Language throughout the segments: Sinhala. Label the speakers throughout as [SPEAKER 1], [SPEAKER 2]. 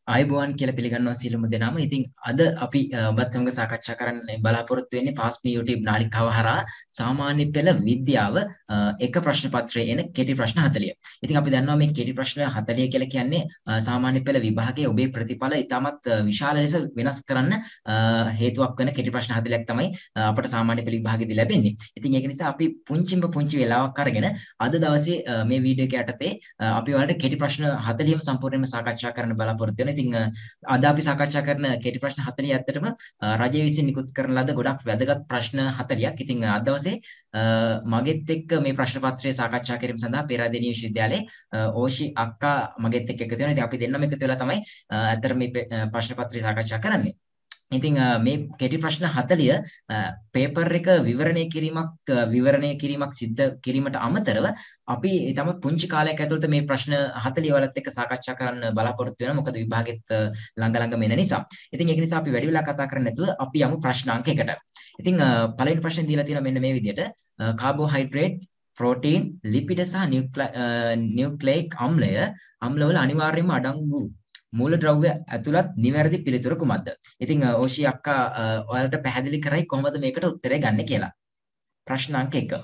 [SPEAKER 1] ආයුබෝවන් කියලා පිළිගන්නවා සියලුම දෙනාම. ඉතින් අද අපි ඔබත් සමග සාකච්ඡා කරන්න බලාපොරොත්තු වෙන්නේ පාස් මේ YouTube නාලිකාව හරහා සාමාන්‍ය පෙළ විද්‍යාව එක ප්‍රශ්න පත්‍රයේ එන කෙටි ප්‍රශ්න 40. ඉතින් අපි දන්නවා මේ කෙටි ප්‍රශ්න 40 කියලා කියන්නේ සාමාන්‍ය පෙළ විභාගයේ ඔබේ ප්‍රතිඵල ඉතාමත් විශාල ලෙස වෙනස් කරන්න හේතුවක් වෙන කෙටි ප්‍රශ්න 40ක් තමයි අපට සාමාන්‍ය පෙළ විභාගයේදී ලැබෙන්නේ. ඉතින් ඒක නිසා අපි පුංචි වෙලාවක් අරගෙන අද දවසේ මේ වීඩියෝ එක යටතේ අපි ඔයාලට කෙටි ප්‍රශ්න 40ම සම්පූර්ණයෙන්ම සාකච්ඡා කරන්න බලාපොරොත්තු වෙනවා. ඉතින් අද අපි සාකච්ඡා කරන කෙටි ප්‍රශ්න 40 ඇත්තටම රජය විසින් නිකුත් කරන ලද ගොඩක් වැදගත් ප්‍රශ්න 40ක්. ඉතින් අද දවසේ මගෙත් එක්ක මේ ප්‍රශ්න පත්‍රය සාකච්ඡා කිරීම සඳහා පේරාදෙණිය විශ්වවිද්‍යාලයේ ඕෂි අක්කා මගෙත් එක්ක එකතු වෙනවා. ඉතින් අපි දෙන්නම එකතු වෙලා තමයි ඇත්තට මේ ප්‍රශ්න පත්‍රය සාකච්ඡා කරන්නේ. ඉතින් මේ කෙටි ප්‍රශ්න 40 පේපර් එක විවරණය කිරීමක් සිද්ධ කිරීමට අමතරව අපි තම පුංචි කාලයක් ඇතුළත මේ ප්‍රශ්න 40 වලත් එක්ක සාකච්ඡා කරන්න බලාපොරොත්තු වෙනවා. මොකද විභාගෙත් ළඟ එන නිසා. ඉතින් ඒක නිසා අපි වැඩි වෙලා කතා කරන්නේ නැතුව අපි යමු ප්‍රශ්න අංක 1ට. ඉතින් පළවෙනි ප්‍රශ්නේ දීලා තියෙනවා මෙන්න මේ විදිහට කාබෝහයිඩ්‍රේට් ප්‍රෝටීන් ලිපිඩ සහ නියුක්ලෙයික් අම්ලවල අනිවාර්යයෙන්ම අඩංගු මූලද්‍රව්‍ය ඇතුළත් නිවැරදි පිළිතුර කුමක්ද? ඉතින් ඕෂි අක්කා ඔයාලට පැහැදිලි කරයි කොහොමද මේකට උත්තරය ගන්න කියලා. ප්‍රශ්න අංක 1.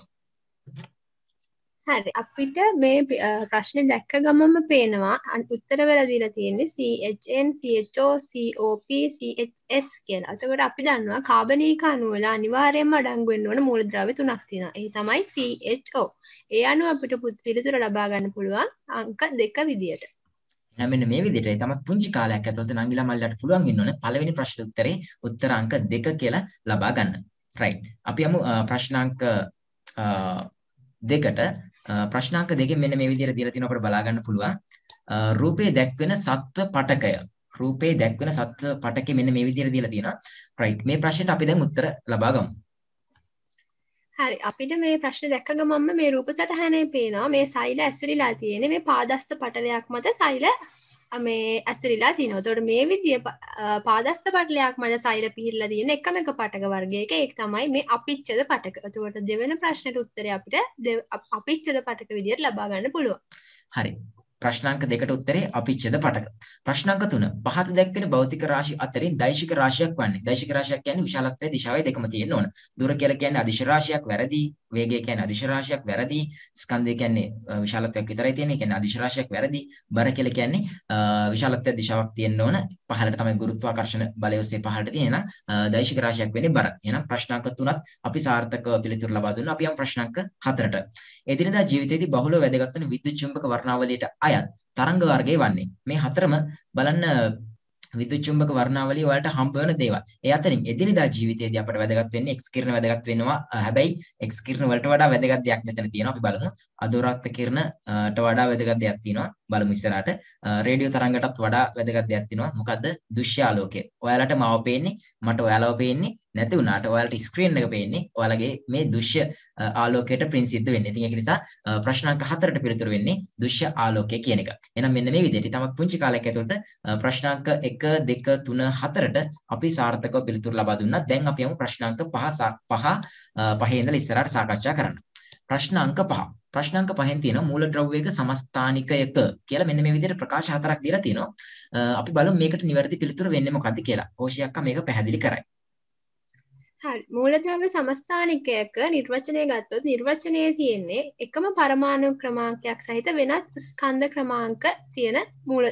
[SPEAKER 2] හරි අපිට මේ ප්‍රශ්නේ දැක්ක ගමන්ම පේනවා උත්තර වෙලා දීලා තියෙන්නේ CHN CHO COP CHS කියලා. එතකොට අපි දන්නවා කාබනීක අණු වල අනිවාර්යයෙන්ම අඩංගු වෙන්න ඕන මූලද්‍රව්‍ය තුනක් තියෙනවා. ඒ තමයි CHO. ඒ අණු අපිට පිළිතුර ලබා ගන්න පුළුවන් අංක 2 විදියට.
[SPEAKER 1] එහෙනම් මෙන්න මේ විදිහට තමත් පුංචි කාලයක් ඇතුළත නංගිලා මල්ලට පුළුවන් වෙන්න ඕනේ පළවෙනි ප්‍රශ්න උත්තරේ උත්තර අංක 2 කියලා ලබා ගන්න. රයිට්. අපි යමු ප්‍රශ්නාංක 2ට. ප්‍රශ්නාංක 2 මෙන්න මේ විදිහට දීලා තිනවා අපිට බලා ගන්න පුළුවන්. රූපේ දැක්වෙන සත්ව පටකය. රූපේ දැක්වෙන සත්ව පටකය මෙන්න මේ විදිහට දීලා තියෙනවා. රයිට්. මේ ප්‍රශ්නෙට අපි දැන් උත්තර ලබා ගමු.
[SPEAKER 2] හරි අපිට මේ ප්‍රශ්න දැක්ක ගමන්ම මේ රූප සටහනේ පේනවා මේ සෛල ඇසිරිලා තියෙන්නේ මේ පාදස්ත පටලයක් මත සෛල මේ ඇසිරිලා තියෙනවා. ඒතකොට මේ විදිය පාදස්ත පටලයක් මත සෛල පිහිරලා තියෙන එකම එක පටක වර්ගයක ඒක තමයි මේ අපිච්ඡද පටක. ඒතකොට දෙවෙනි ප්‍රශ්නෙට උත්තරය අපිට අපිච්ඡද පටක විදියට ලබා ගන්න පුළුවන්.
[SPEAKER 1] හරි. ප්‍රශ්නාංක 2ට උත්තරේ අපිච්ඡද පටක. ප්‍රශ්නාංක 3 පහත දැක්වෙන භෞතික රාශි අතරින් දෛශික රාශියක් වන්නේ. දෛශික රාශියක් කියන්නේ විශාලත්වයේ දිශාවේ දෙකම තියෙන්න ඕන. දුර කියලා කියන්නේ අදිශ රාශියක් වැරදි. වේගය කියන්නේ අදිශ රාශියක් වැරදි. ස්කන්ධය කියන්නේ විශාලත්වයක් විතරයි තියෙන්නේ. කියන්නේ අදිශ රාශියක් වැරදි. බර කියලා කියන්නේ විශාලත්වයේ දිශාවක් තියෙන්න ඕන. පහළට තමයි ගුරුත්වාකර්ෂණ බලය ඔස්සේ පහළට තියෙන දෛශික රාශියක් වෙන්නේ බර. එහෙනම් ප්‍රශ්නාංක 3ත් අපි සාර්ථකව පිළිතුරු ලබා දුන්නා. අපි යමු ප්‍රශ්නාංක 4ට. එදිනදා ජීවිතයේදී බහුලව වැදගත් වන විද්‍යුත් චුම්බක වර්ණාවලියට අයත් තරංග වර්ගයේ වන්නේ. මේ හතරම බලන්න විද්‍යුත් චුම්බක වර්ණාවලිය වලට හම්බ වෙන දේවල්. ඒ අතරින් එදිනෙදා ජීවිතයේදී අපට වැදගත් වෙන්නේ X කිරණ වැදගත් වෙනවා. හැබැයි X කිරණ වලට වඩා වැදගත් දෙයක් මෙතන තියෙනවා. අපි බලමු. අදෝරාත්ත කිරණට වඩා වැදගත් දෙයක් තියෙනවා. බලමු ඉස්සරහට. රේඩියෝ තරංගයටත් වඩා වැදගත් දෙයක් තියෙනවා. මොකද්ද? දෘශ්‍ය ආලෝකය. ඔයාලට මාව පේන්නේ, මට ඔයාලව පේන්නේ නැති වුණාට ඔයාලට ස්ක්‍රීන් එක පේන්නේ ඔයාලගේ මේ දෘශ්‍ය ආලෝකයට print සිද්ධ වෙන්නේ. ඉතින් ඒක නිසා ප්‍රශ්නාංක 4ට පිළිතුරු වෙන්නේ දෘශ්‍ය ආලෝකය කියන එක. එහෙනම් මෙන්න මේ විදිහට තමත් පුංචි කාලයක් ඇතුළත ප්‍රශ්නාංක 1 2 3 4ට අපි සාර්ථකව පිළිතුරු ලබා දුන්නා. දැන් අපි යමු ප්‍රශ්නාංක 5 ඉඳලා ඉස්සරහට සාකච්ඡා කරන්න. ප්‍රශ්නාංක 5. ප්‍රශ්නාංක 5න් තියෙනවා මූලද්‍රව්‍යයක සමස්ථානිකයක කියලා මෙන්න මේ විදිහට ප්‍රකාශ 4ක් දීලා තියෙනවා. අපි බලමු මේකට නිවැරදි පිළිතුර වෙන්නේ මොකද්ද කියලා. ඕෂි අක්කා මේක පැහැදිලි කරයි.
[SPEAKER 2] හරි මූලද්‍රව්‍ය සමස්ථානිකයක නිර්වචනය ගත්තොත් නිර්වචනයේ තියෙන්නේ එකම පරමාණු ක්‍රමාංකයක් සහිත වෙනත් ස්කන්ධ ක්‍රමාංක තියෙන මූල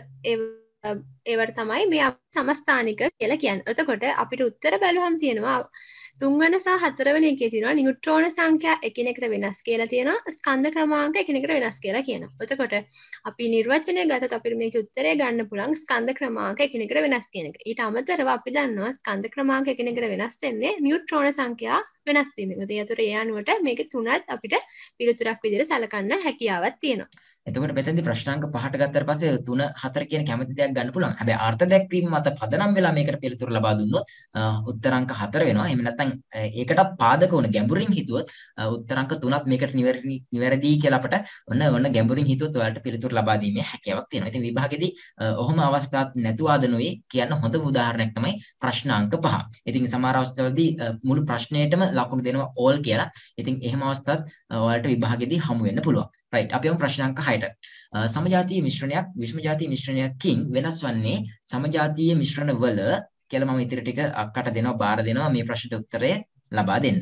[SPEAKER 2] ඒවට තමයි මේ සමස්ථානික කියලා කියන්නේ. එතකොට අපිට උත්තර බැලුවම තියෙනවා 3 වෙනි සහ 4 වෙනි එකේ තියෙනවා නියුට්‍රෝන සංඛ්‍යා එකිනෙකට වෙනස් කියලා තියෙනවා ස්කන්ධ ක්‍රමාංක එකිනෙකට වෙනස් කියලා කියනවා. එතකොට අපි නිර්වචනය ගත්තොත් අපිට මේකේ උත්තරය ගන්න පුළුවන් ස්කන්ධ ක්‍රමාංක එකිනෙකට වෙනස් කියන එක. ඊට අමතරව අපි දන්නවා ස්කන්ධ ක්‍රමාංක එකිනෙකට වෙනස් වෙන්නේ නියුට්‍රෝන සංඛ්‍යා වෙනස් වීමෙන්. ඒතර ඒ අනුවට මේකේ තුනත් අපිට පිළිතුරක් විදිහට සලකන්න හැකියාවක් තියෙනවා.
[SPEAKER 1] එතකොට මෙතෙන්දී ප්‍රශ්නාංක 5ට ගත්තට පස්සේ 3 4 කියන කැමති දෙයක් ගන්න පුළුවන්. හැබැයි අර්ථ දැක්වීම මත පදනම් වෙලා මේකට පිළිතුරු ලබා දුන්නොත් උත්තර අංක 4 වෙනවා. එහෙම නැත්නම් ඒකට පාදක වුණ ගැඹුරින් හිතුවොත් උත්තර අංක 3ත් මේකට නිවැරදි කියලා අපට ඔන්න ගැඹුරින් හිතුවොත් ඔයාලට පිළිතුරු ලබා දීමේ හැකියාවක් තියෙනවා. ඉතින් විභාගෙදී ඔහොම අවස්ථාවක් නැතුවාද නොවේ කියන හොඳම උදාහරණයක් තමයි ප්‍රශ්නාංක 5. ඉතින් සමහර අවස්ථාවලදී මුළු ප්‍රශ්නයටම ලකුණු දෙනවා all කියලා. ඉතින් එහෙම අවස්ථාවක් ඔයාලට විභාගෙදී හමු වෙන්න පුළුවන්. right අපි යමු ප්‍රශ්න අංක 6ට. සමජාතීය මිශ්‍රණයක් විෂම ජාතීය මිශ්‍රණයකින් වෙනස් වන්නේ සමජාතීය මිශ්‍රණ වල කියලා මම ඉතිරි ටික අක්කට දෙනවා බාර දෙනවා මේ ප්‍රශ්නට උත්තරය ලබා දෙන්න.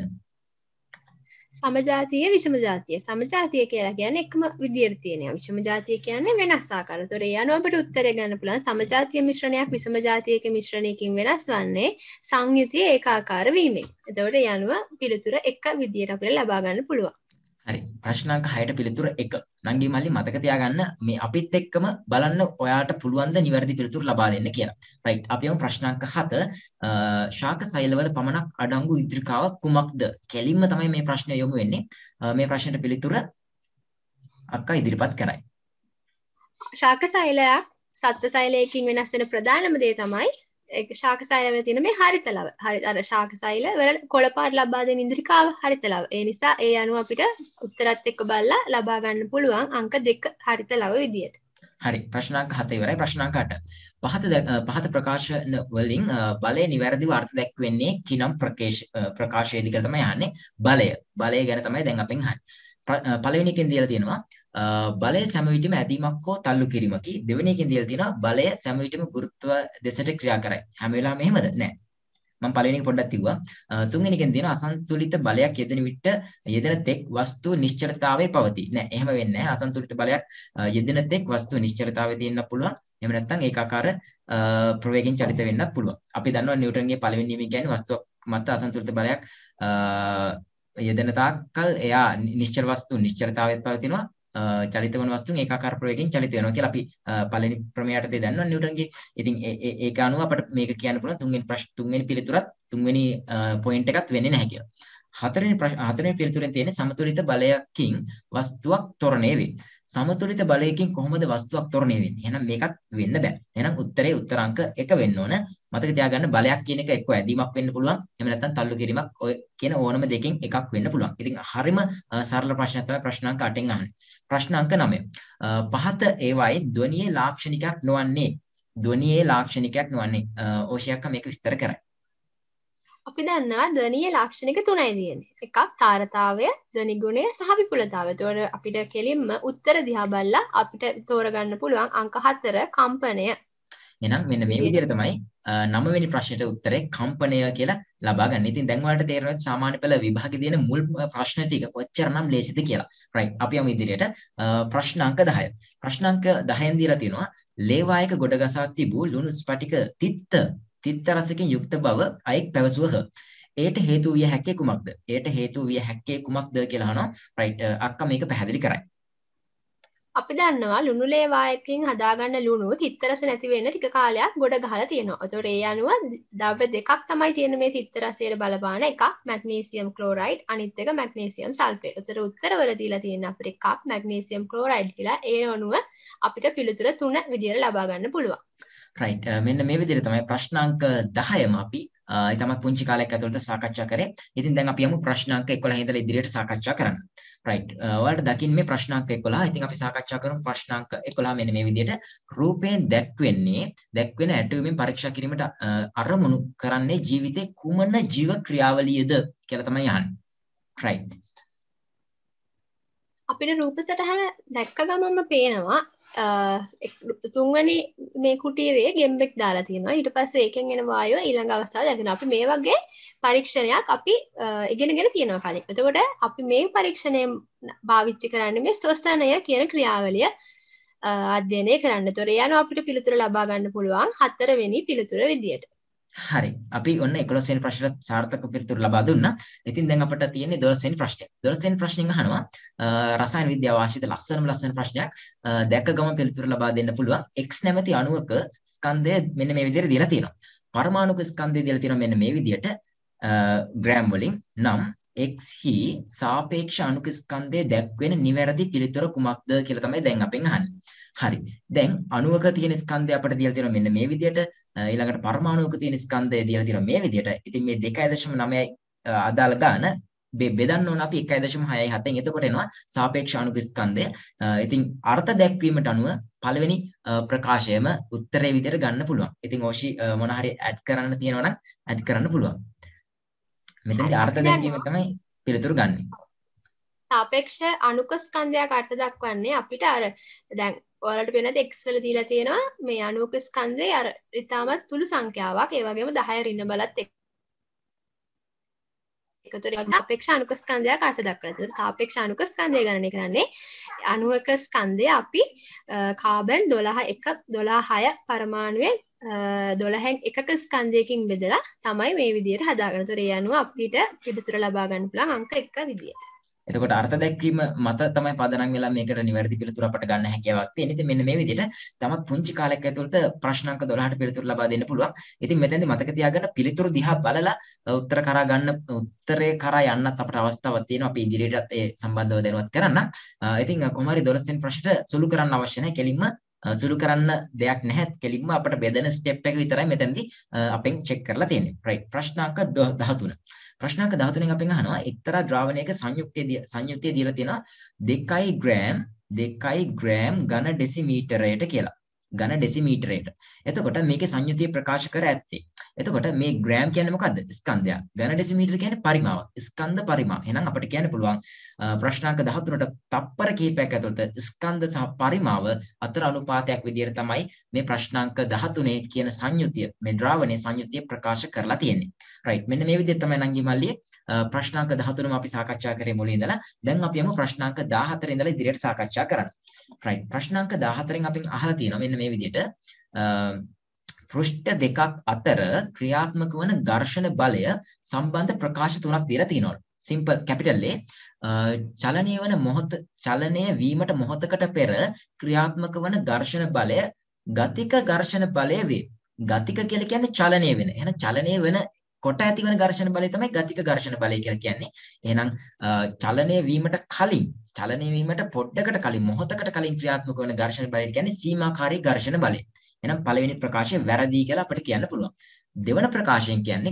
[SPEAKER 2] සමජාතීය විෂම ජාතිය. සමජාතීය කියලා කියන්නේ එකම විදියට තියෙනවා. විෂම ජාතිය කියන්නේ වෙනස් ආකාරය. ඒතොර ඒ අනුව අපිට උත්තරය ගන්න පුළුවන් සමජාතීය මිශ්‍රණයක් විෂම ජාතියක මිශ්‍රණයකින් වෙනස් වන්නේ සංයුතිය ඒකාකාර වීමෙන්. එතකොට ඒ අනුව පිළිතුර එක විදියට අපිට ලබා ගන්න පුළුවන්.
[SPEAKER 1] හරි ප්‍රශ්න අංක 6ට පිළිතුර 1. නංගි මල්ලි මතක තියාගන්න මේ අපිත් එක්කම බලන්න ඔයාට පුළුවන් ද නිවැරදි පිළිතුරු ලබා දෙන්න කියලා. right අපි යමු ප්‍රශ්න අංක 7. ශාක සෛලවල පමණක් අඩංගු ඉද්‍රිකාවක් කුමක්ද? කෙලින්ම තමයි මේ ප්‍රශ්නය යොමු වෙන්නේ. මේ ප්‍රශ්නට පිළිතුර අක්කා ඉදිරිපත් කරයි.
[SPEAKER 2] ශාක සෛලයක් සත්ව සෛලයකින් වෙනස් වෙන ප්‍රධානම දේ තමයි ශාක සෛල වල තියෙන මේ හරිත ලව. හරි අර ශාක සෛල වල කොළ පාට ලබා දෙන ඉන්ද්‍රිකාව හරිත ලව. ඒ නිසා ඒ අනුව අපිට උත්තරත් එක්ක බලලා ලබා ගන්න පුළුවන් අංක 2 හරිත ලව විදියට.
[SPEAKER 1] හරි ප්‍රශ්න අංක 7 ඉවරයි. ප්‍රශ්න අංක 8. පහත ප්‍රකාශන වලින් බලය නිවැරදිව අර්ථ දැක්වෙන්නේ කිනම් ප්‍රකාශයේදී කියලා තමයි අහන්නේ. බලය ගැන තමයි දැන් අපෙන් අහන්නේ. පළවෙනි එකෙන් දීලා තියෙනවා බලය සෑම විටම ඇදීමක් හෝ තල්ලු කිරීමකි. දෙවෙනි එකෙන් දීලා තියෙනවා බලය සෑම විටම ගුරුත්ව දෙසට ක්‍රියා කරයි. හැම වෙලාවෙම එහෙමද? නෑ. මම පළවෙනි එක පොඩ්ඩක් කිව්වා. තුන්වෙනි එකෙන් තියෙනවා අසන්තුලිත බලයක් යෙදෙන විට යෙදෙන තෙක් වස්තුව නිශ්චලතාවයේ පවතී. නෑ එහෙම වෙන්නේ නැහැ. අසන්තුලිත බලයක් යෙදෙන තෙක් වස්තුව නිශ්චලතාවයේ තියෙන්න පුළුවන්. එහෙම නැත්නම් ඒකාකාර ප්‍රවේගයෙන් චලිත වෙන්නත් පුළුවන්. අපි දන්නවා නිව්ටන්ගේ පළවෙනි නියමය කියන්නේ වස්තුවක් මත අසන්තුලිත බලයක් යෙදෙන තාක්කල් එයා නිශ්චල වස්තු නිශ්චලතාවයේ පවතිනවා. චලිත වන වස්තුන් ඒකාකාර ප්‍රවේගයෙන් චලිත වෙනවා කියලා අපි පළවෙනි ප්‍රමේයයට දන්නවා නිව්ටන්ගේ. ඉතින් ඒක අනුව අපිට මේක කියන්න පුළුවන් තුන්වෙනි පිළිතුරත් තුන්වෙනි පොයින්ට් එකත් වෙන්නේ නැහැ කියලා. හතරවෙනි පිළිතුරෙන් තියෙන්නේ සමතුලිත බලයකින් වස්තුවක් ත්වරණය වේ. සමතුලිත බලයකින් කොහොමද වස්තුවක් ත්වරණය වෙන්නේ? එහෙනම් මේකත් වෙන්න බෑ. එහෙනම් උත්තරේ උත්තර අංක 1 වෙන්න ඕන. මතක තියාගන්න බලයක් කියන එක එක්ක ඇදීමක් වෙන්න පුළුවන්. එහෙම නැත්නම් තල්ලු කිරීමක් ඔය කියන ඕනම දෙකෙන් එකක් වෙන්න පුළුවන්. ඉතින් හරිම සරල ප්‍රශ්නයක් තමයි ප්‍රශ්න අංක 8ෙන් අහන්නේ. ප්‍රශ්න අංක 9. පහත ඒවායේ ධ්වනියේ ලාක්ෂණිකයක් නොවන්නේ ඕෂියක්ක මේක විස්තර කරයි.
[SPEAKER 2] අපි දන්නවා ධ්වනියේ ලාක්ෂණික 3යි තියෙන්නේ. එකක් තාරතාවය, ධ්වනි ගුණය සහ විපුලතාවය. ඒතකොට අපිට කෙලින්ම උත්තර දිහා බලලා අපිට තෝරගන්න පුළුවන් අංක 4 කම්පනය.
[SPEAKER 1] එහෙනම් මෙන්න මේ විදිහට තමයි 9 වෙනි ප්‍රශ්නෙට උත්තරේ කම්පනය කියලා ලබා ගන්න. ඉතින් දැන් ඔයාලට තේරෙනවා සාමාන්‍ය පෙළ විභාගයේ තියෙන මුල් ප්‍රශ්න ටික කොච්චරනම් ලේසිද කියලා. right. අපි යමු ඉදිරියට. ප්‍රශ්න අංක 10. ප්‍රශ්න අංක 10න් දීලා තියෙනවා ලේවායක ගොඩගසා තිබූ ලුණු ස්පටික තිත්ත රසකින් යුක්ත බව අයෙක් පැවසුවහ. ඒට හේතු විය හැක්කේ කුමක්ද? කියලා අහනවා. right. අක්කා මේක පැහැදිලි කරයි.
[SPEAKER 2] අපි දන්නවා ලුණු ලේවායකින් හදාගන්න ලුණු තිත්ත රස නැති වෙන්න ටික කාලයක් ගොඩ ගහලා තියෙනවා. ඒතකොට ඒ අනුව ද්‍රව්‍ය දෙකක් තමයි තියෙන මේ තිත්ත රසයට බලපාන. එකක් මැග්නීසියම් ක්ලෝරයිඩ් අනිත් එක මැග්නීසියම් සල්ෆේට්. ඒතර උත්තරවල දීලා තියෙන අපිට එකක් මැග්නීසියම් ක්ලෝරයිඩ් කියලා. ඒ අනුව අපිට පිළිතුර 3 විදියට ලබා ගන්න පුළුවන්.
[SPEAKER 1] right. මෙන්න මේ විදිහට තමයි ප්‍රශ්න අංක 10ම අපි ඊටම පුංචි කාලයක් ඇතුළත සාකච්ඡා කරේ. ඉතින් දැන් අපි යමු ප්‍රශ්න අංක 11 ඉඳලා ඉදිරියට සාකච්ඡා කරන්න. right. ඔයාලට දකින්න මේ ප්‍රශ්න අංක 11. ඉතින් අපි සාකච්ඡා කරමු ප්‍රශ්න අංක 11 මෙන්න මේ විදිහට. රූපයෙන් දැක්වෙන ඇටුමින් පරීක්ෂා කිරීමට අරමුණු කරන්නේ ජීවිතේ කුමන ජීව ක්‍රියාවලියද කියලා තමයි අහන්නේ. right.
[SPEAKER 2] අපිට රූප සටහන දැක්ක ගමන්ම පේනවා තුන්වැනි මේ කුටීරයේ ගෙම්බෙක් දාලා තියෙනවා. ඊට පස්සේ ඒකෙන් එන වායුව ඊළඟ අවස්ථාවේ දැකෙනවා. අපි මේ වගේ පරීක්ෂණයක් අපි ඉගෙනගෙන තියෙනවා කලින්. එතකොට අපි මේ පරීක්ෂණය පාවිච්චි කරන්නේ මේ ශ්වසනය කියන ක්‍රියාවලිය අධ්‍යයනය කරන්න. ඒතොර යන අපිට පිළිතුර ලබා ගන්න පුළුවන් 4 වෙනි පිළිතුර විදියට.
[SPEAKER 1] හරි. අපි ඔන්න 11 වෙනි ප්‍රශ්නට සාර්ථක පිළිතුරු ලබා දුන්නා. ඉතින් දැන් අපිට තියෙන්නේ 12 වෙනි ප්‍රශ්නය. 12 වෙනි ප්‍රශ්نين අහනවා රසායන විද්‍යාව ආශ්‍රිත ලස්සන ප්‍රශ්නයක්. දැක්ක ගමන් පිළිතුරු ලබා දෙන්න පුළුවන්. X නැමැති අණුවක ස්කන්ධය මෙන්න මේ විදිහට දීලා තියෙනවා. පරමාණුක ස්කන්ධය දීලා තියෙනවා මෙන්න මේ විදිහට ග්‍රෑම් වලින්. නම් X හි සාපේක්ෂ අණුක ස්කන්ධය දැක්වෙන නිවැරදි පිළිතුර කුමක්ද කියලා තමයි දැන් අපෙන් අහන්නේ. හරි. දැන් අණුවක තියෙන ස්කන්ධය අපිට දීලා තියෙනවා මෙන්න මේ විදිහට. ඊළඟට පරමාණුවක තියෙන ස්කන්ධය දීලා තියෙනවා මේ විදිහට. ඉතින් මේ 2.9යි අදාළ ගාන බෙදන්න ඕන අපි 1.67න්. එතකොට එනවා සාපේක්ෂ අණුක ස්කන්ධය. ඉතින් අර්ථ දැක්වීමට අනුව පළවෙනි ප්‍රකාශයම උත්තරේ විදිහට ගන්න පුළුවන්. ඉතින් ඕෂි මොන හරි ඇඩ් කරන්න තියෙනවා නම් ඇඩ් කරන්න පුළුවන්. මෙතනදී අර්ථ දැක්වීම තමයි පිළිතුරු ගන්න.
[SPEAKER 2] සාපේක්ෂ අණුක ස්කන්ධයක් අර්ථ දක්වන්නේ අපිට අර දැන් ඔයාලට පේනද x වල දීලා තියෙනවා මේ අණුක ස්කන්ධේ අර ඊටමත් සුළු සංඛ්‍යාවක් ඒ වගේම 10 ඍණ බලත් එකතොර සාපේක්ෂ අණුක ස්කන්ධයක් අර්ථ දක්වනවා. ඒතර සාපේක්ෂ අණුක ස්කන්ධය ගණනය කරන්නේ අණුක ස්කන්ධය අපි කාබන් 12 පරමාණුවේ 12න් එකක ස්කන්ධයකින් බෙදලා තමයි මේ විදිහට හදාගන්න. ඒතර ඒ අනුව අපිට පිළිතුර ලබා ගන්න පුළුවන් අංක 1 විදියට.
[SPEAKER 1] එතකොට අර්ථ දැක්වීම මත තමයි පදනම් වෙලා මේකට නිවැරදි පිළිතුර අපට ගන්න හැකියාවක් තියෙන. ඉතින් මෙන්න මේ විදිහට තමත් පුංචි කාලයක් ඇතුළත ප්‍රශ්න අංක 12ට පිළිතුරු ලබා දෙන්න පුළුවන්. ඉතින් මෙතෙන්දී මතක තියාගන්න පිළිතුරු දිහා බලලා උත්තර කරා ගන්න උත්තරේ කරා යන්නත් අපට අවස්ථාවක් තියෙනවා. අපි ඉදිරියටත් ඒ සම්බන්ධව දැනුවත් කරන්න. ඉතින් කොහොම හරි 12 වෙනි ප්‍රශ්නට සුළු කරන්න අවශ්‍ය නැහැ. කෙලින්ම සුළු කරන්න දෙයක් නැහැ. කෙලින්ම අපට බෙදෙන ස්ටෙප් එක විතරයි මෙතනදී අපෙන් චෙක් කරලා තියෙන්නේ. රයිට්. ප්‍රශ්න අංක 13. ප්‍රශ්නාංක 13න් අපෙන් අහනවා එක්තරා ද්‍රාවණයක සංයුක්තිය දීලා තියෙනවා 2 ග්‍රෑම් ඝන ඩෙසිමීටරයට කියලා. ඝන ඩෙසිමීටරයට. එතකොට මේකේ සංයුතිය ප්‍රකාශ කර ඇත්තේ. එතකොට මේ ග්‍රෑම් කියන්නේ මොකද්ද? ස්කන්ධයක්. ඝන ඩෙසිමීටර කියන්නේ පරිමාවක්. ස්කන්ධ පරිමාව. එහෙනම් අපිට කියන්න පුළුවන් ප්‍රශ්නාංක 13ට තප්පර කිහිපයක් ඇතුළත ස්කන්ධ සහ පරිමාව අතර අනුපාතයක් විදිහට තමයි මේ ප්‍රශ්නාංක 13 කියන සංයුතිය මේ ද්‍රාවණයේ සංයුතිය ප්‍රකාශ කරලා තියෙන්නේ. රයිට්. මෙන්න මේ විදිහට තමයි නංගි මල්ලියේ ප්‍රශ්නාංක 13ම අපි සාකච්ඡා කරේ මුලින් ඉඳලා. දැන් අපි යමු ප්‍රශ්නාංක 14 ඉඳලා ඉදිරියට සාකච්ඡා කරන්න. රයිට්. ප්‍රශ්නාංක 14න් අපෙන් අහලා තියෙනවා මෙන්න මේ විදිහට පෘෂ්ඨ දෙකක් අතර ක්‍රියාත්මක වන ඝර්ෂණ බලය සම්බන්ධ ප්‍රකාශ තුනක් දීලා තියෙනවා. සිම්පල් කැපිටල් A චලනය වීමට මොහොතකට පෙර ක්‍රියාත්මක වන ඝර්ෂණ බලය ගතික ඝර්ෂණ බලය වේ. ගතික කියලා කියන්නේ චලනය වෙන. එහෙනම් චලනය වෙන කොට ඇතිවන ඝර්ෂණ බලය තමයි ගතික ඝර්ෂණ බලය කියලා කියන්නේ. එහෙනම් චලනය වීමට පොඩ්ඩකට කලින් මොහොතකට කලින් ක්‍රියාත්මක වන ඝර්ෂණ බලය කියන්නේ සීමාකාරී ඝර්ෂණ බලය. එහෙනම් පළවෙනි ප්‍රකාශය වැරදි කියලා අපිට කියන්න පුළුවන්. දෙවන ප්‍රකාශයෙන් කියන්නේ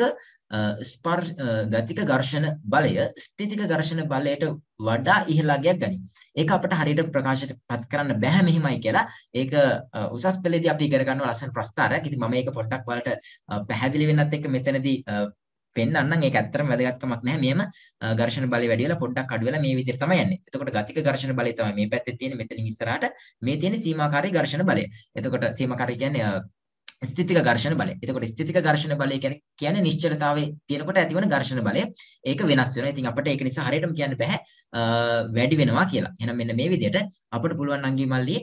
[SPEAKER 1] ගතික ඝර්ෂණ බලය ස්ථිතික ඝර්ෂණ බලයට වඩා ඉහළ අගයක් ගනී. ඒක අපිට හරියට ප්‍රකාශයට පත් කරන්න බෑ මෙහිමයි කියලා. ඒක උසස් පෙළේදී අපි ඉගෙන ගන්නවා ලස්සන ප්‍රස්තාරයක්. ඉතින් මම ඒක පොඩ්ඩක් ඔයාලට පැහැදිලි වෙන්නත් එක්ක මෙතනදී පෙන්නන්නම්. ඒක ඇත්තටම වැදගත්කමක් නැහැ. මෙහෙම ඝර්ෂණ බලය වැඩි වෙලා පොඩ්ඩක් අඩු වෙලා මේ විදිහට තමයි යන්නේ. එතකොට ගතික ඝර්ෂණ බලය තමයි මේ පැත්තේ තියෙන්නේ. මෙතනින් ඉස්සරහට මේ තියෙන සීමාකාරී ඝර්ෂණ බලය. එතකොට සීමාකාරී කියන්නේ ස්ථිතික ඝර්ෂණ බලය. එතකොට ස්ථිතික ඝර්ෂණ බලය කියන්නේ නිශ්චලතාවයේ තියෙනකොට ඇතිවන ඝර්ෂණ බලය. ඒක වෙනස් වෙනවා. ඉතින් අපිට ඒක නිසා හරියටම කියන්න බෑ වැඩි වෙනවා කියලා. එහෙනම් මෙන්න මේ විදිහට අපිට පුළුවන් නංගි මල්ලියේ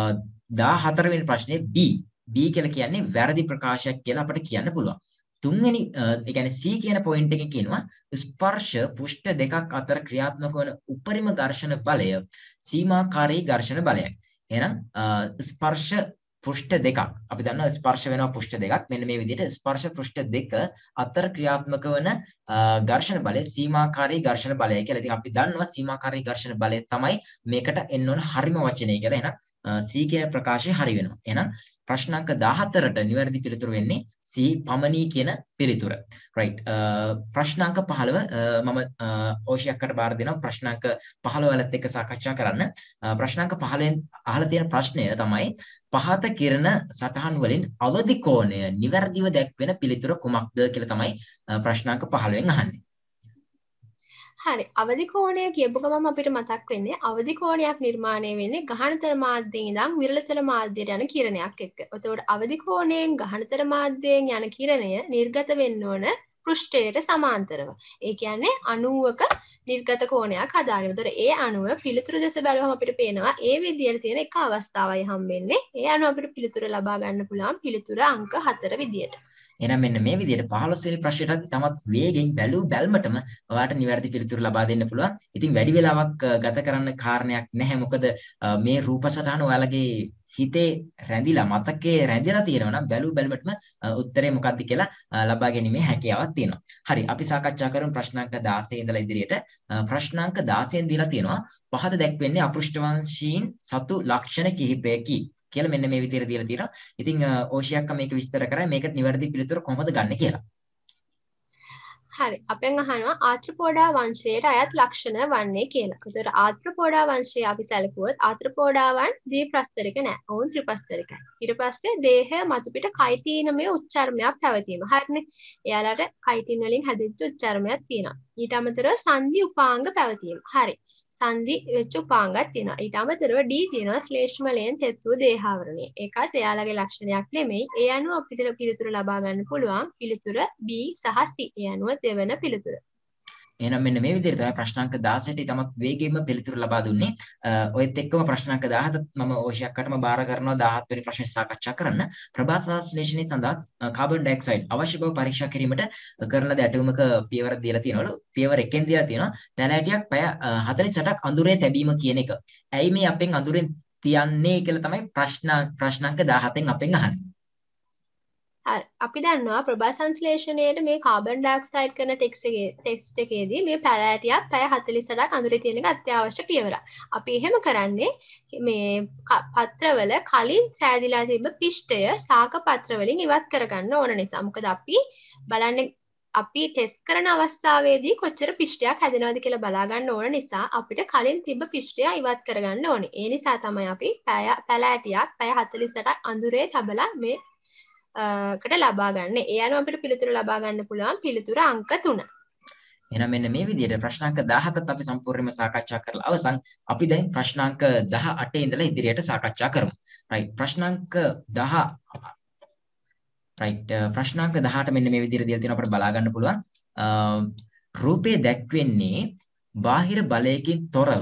[SPEAKER 1] 14 වෙනි ප්‍රශ්නේ B කියලා කියන්නේ වැරදි ප්‍රකාශයක් කියලා අපිට කියන්න පුළුවන්. තුන්වෙනි ඒ කියන්නේ C කියන පොයින්ට් එකේ කියනවා ස්පර්ශ පෘෂ්ඨ දෙකක් අතර ක්‍රියාත්මක වන උපරිම ඝර්ෂණ බලය සීමාකාරී ඝර්ෂණ බලයයි. එහෙනම් ස්පර්ශ පෘෂ්ඨ දෙකක් අපි දන්නවා ස්පර්ශ වෙනවා පෘෂ්ඨ දෙකක්. මෙන්න මේ විදිහට ස්පර්ශ පෘෂ්ඨ දෙක අතර ක්‍රියාත්මක වන ඝර්ෂණ බලය සීමාකාරී ඝර්ෂණ බලය කියලා. ඉතින් අපි දන්නවා සීමාකාරී ඝර්ෂණ බලය තමයි මේකට එන්න ඕන හරිම වචනය කියලා. එහෙනම් C කියන ප්‍රකාශය හරි වෙනවා. එහෙනම් ප්‍රශ්නාංක 14ට නිවැරදි පිළිතුර වෙන්නේ C පමණී කියන පිළිතුර. රයිට්. ප්‍රශ්නාංක 15 මම ඕෂියක්කට බාර දෙනවා ප්‍රශ්නාංක 15 වලත් එක්ක සාකච්ඡා කරන්න. ප්‍රශ්නාංක 15න් අහලා තියෙන ප්‍රශ්නය තමයි පහත කිරණ සටහන් වලින් අවදි කෝණය නිවැරදිව දැක්වෙන පිළිතුර කුමක්ද කියලා තමයි ප්‍රශ්නාංක 15න් අහන්නේ.
[SPEAKER 2] හරි අවදි කෝණය කියපු ගමන් අපිට මතක් වෙන්නේ අවදි කෝණයක් නිර්මාණය වෙන්නේ ගහනතර මාධ්‍යයෙන් ඉඳන් විරලතර මාධ්‍යයට යන කිරණයක් එක්ක. එතකොට අවදි කෝණයෙන් ගහනතර මාධ්‍යයෙන් යන කිරණය නිර්ගත වෙන්න ඕන පෘෂ්ඨයට සමාන්තරව. ඒ කියන්නේ අණුවක නිර්ගත කෝණයක් හදාගෙන. එතකොට ඒ අණුව පිළිතුරු දෙස බැලුවම අපිට පේනවා ඒ විදියට තියෙන එක අවස්ථාවයි හම්බෙන්නේ. ඒ අණුව අපිට පිළිතුර ලබා ගන්න පුළුවන් පිළිතුර අංක 4 විදියට.
[SPEAKER 1] එහෙනම් මෙන්න මේ විදිහට 15 වෙනි ප්‍රශ්නයට තමත් වේගෙන් බැලුවටම ඔයාලට නිවැරදි පිළිතුරු ලබා දෙන්න පුළුවන්. ඉතින් වැඩි වෙලාවක් ගත කරන්න කාරණයක් නැහැ. මොකද මේ රූප සටහන ඔයාලගේ හිතේ රැඳිලා මතකයේ රැඳිලා තියෙනවා නම් බැලුවටම උත්තරේ මොකක්ද කියලා ලබා ගැනීමේ හැකියාවක් තියෙනවා. හරි අපි සාකච්ඡා කරමු ප්‍රශ්නාංක 16 ඉඳලා ඉදිරියට. ප්‍රශ්නාංක 16න් දීලා තියෙනවා පහත දැක්වෙන්නේ අපෘෂ්ඨවංශීන් සතු ලක්ෂණ කිහිපයකි. කියලා මෙන්න මේ විදිහට දීලා තියෙනවා. ඉතින් ඕෂියක්ක මේක විස්තර කරා මේකට නිවැරදි පිළිතුර කොහොමද ගන්න කියලා.
[SPEAKER 2] හරි අපෙන් අහනවා ආත්‍රපෝඩා වංශයට අයත් ලක්ෂණ වන්නේ කියලා. ඒතර ආත්‍රපෝඩා වංශය අපි සැලකුවොත් ආත්‍රපෝඩාවන් ද්විප්‍රස්තරික නෑ. ඔවුන් ත්‍රිප්‍රස්තරිකයි. ඊට පස්සේ දේහය මතු පිට කයිටීනමය උච්චර්මයක් පැවතීම. හරිනේ. එයාලට කයිටින් වලින් හැදිච්ච උච්චර්මයක් තියෙනවා. ඊට අමතරව සංදි උපාංග පැවතීම. හරි. සංදි වෙච්ච උපාංගයක් තියෙනවා. ඊට අමතරව D තියෙනවා ශ්ලේෂ්මලයෙන් තෙත් වූ දේහාවරණය. ඒකත් එයාලගේ ලක්ෂණයක් නෙමෙයි. ඒ අනුව අපිට පිළිතුර ලබා ගන්න පුළුවන් පිළිතුර B සහ C. ඒ අනුව දෙවන පිළිතුර.
[SPEAKER 1] එහෙනම් මෙන්න මේ විදිහට තමයි ප්‍රශ්නාංක 16ට තමත් වේගයෙන්ම පිළිතුරු ලබා දුන්නේ. ඔයත් එක්කම ප්‍රශ්නාංක 17ත් මම ඕෂයක්කටම බාර කරනවා 17 වෙනි ප්‍රශ්නේ සාකච්ඡා කරන්න. ප්‍රභා සංශ්ලේෂණය සඳහා කාබන් ඩයොක්සයිඩ් අවශ්‍ය බව පරීක්ෂා කිරීමට කරන ලද ඇටුමක පියවර දීලා තියෙනවලු. පියවර 1කින් දීලා තියෙනවා පැලෑටියක් පැය 48ක් අඳුරේ තැබීම කියන එක. ඇයි මේ අපෙන් අඳුරෙන් තියන්නේ කියලා තමයි ප්‍රශ්නාංක 17න් අපෙන් අහන්නේ.
[SPEAKER 2] හරි අපි දන්නවා ප්‍රභා සංශ්ලේෂණයට මේ කාබන් ඩයොක්සයිඩ් කරන ටෙක්ස්ට් එකේදී මේ පැලෑටියක් පැය 48ක් අඳුරේ තියෙන එක අත්‍යවශ්‍ය පියවරක්. අපි එහෙම කරන්නේ මේ පත්‍රවල කලින් සෑදිලා තිබ්බ පිෂ්ඨය සාක පත්‍ර වලින් ඉවත් කරගන්න ඕන නිසා. මොකද අපි බලන්නේ අපි ටෙස්ට් කරන අවස්ථාවේදී කොච්චර පිෂ්ඨයක් හැදෙනවද කියලා බලා ගන්න ඕන නිසා අපිට කලින් තිබ්බ පිෂ්ඨය ඉවත් කරගන්න ඕනේ. ඒ නිසා තමයි අපි පැලෑටියක් පැය 48ක් අඳුරේ තබලා මේ කට ලබා ගන්න. ඒ අනුව අපිට පිළිතුර ලබා ගන්න පුළුවන් පිළිතුර අංක 3.
[SPEAKER 1] එහෙනම් මෙන්න මේ විදිහට ප්‍රශ්නාංක 17ත් අපි සම්පූර්ණයෙන්ම සාකච්ඡා කරලා අවසන්. අපි දැන් ප්‍රශ්නාංක 18 ඉඳලා ඉදිරියට සාකච්ඡා කරමු. right ප්‍රශ්නාංක 10 right ප්‍රශ්නාංක 18 මෙන්න මේ විදිහට දීලා තියෙනවා අපිට බලා ගන්න පුළුවන්. රූපේ දැක්වෙන්නේ බාහිර බලයකින් තොරව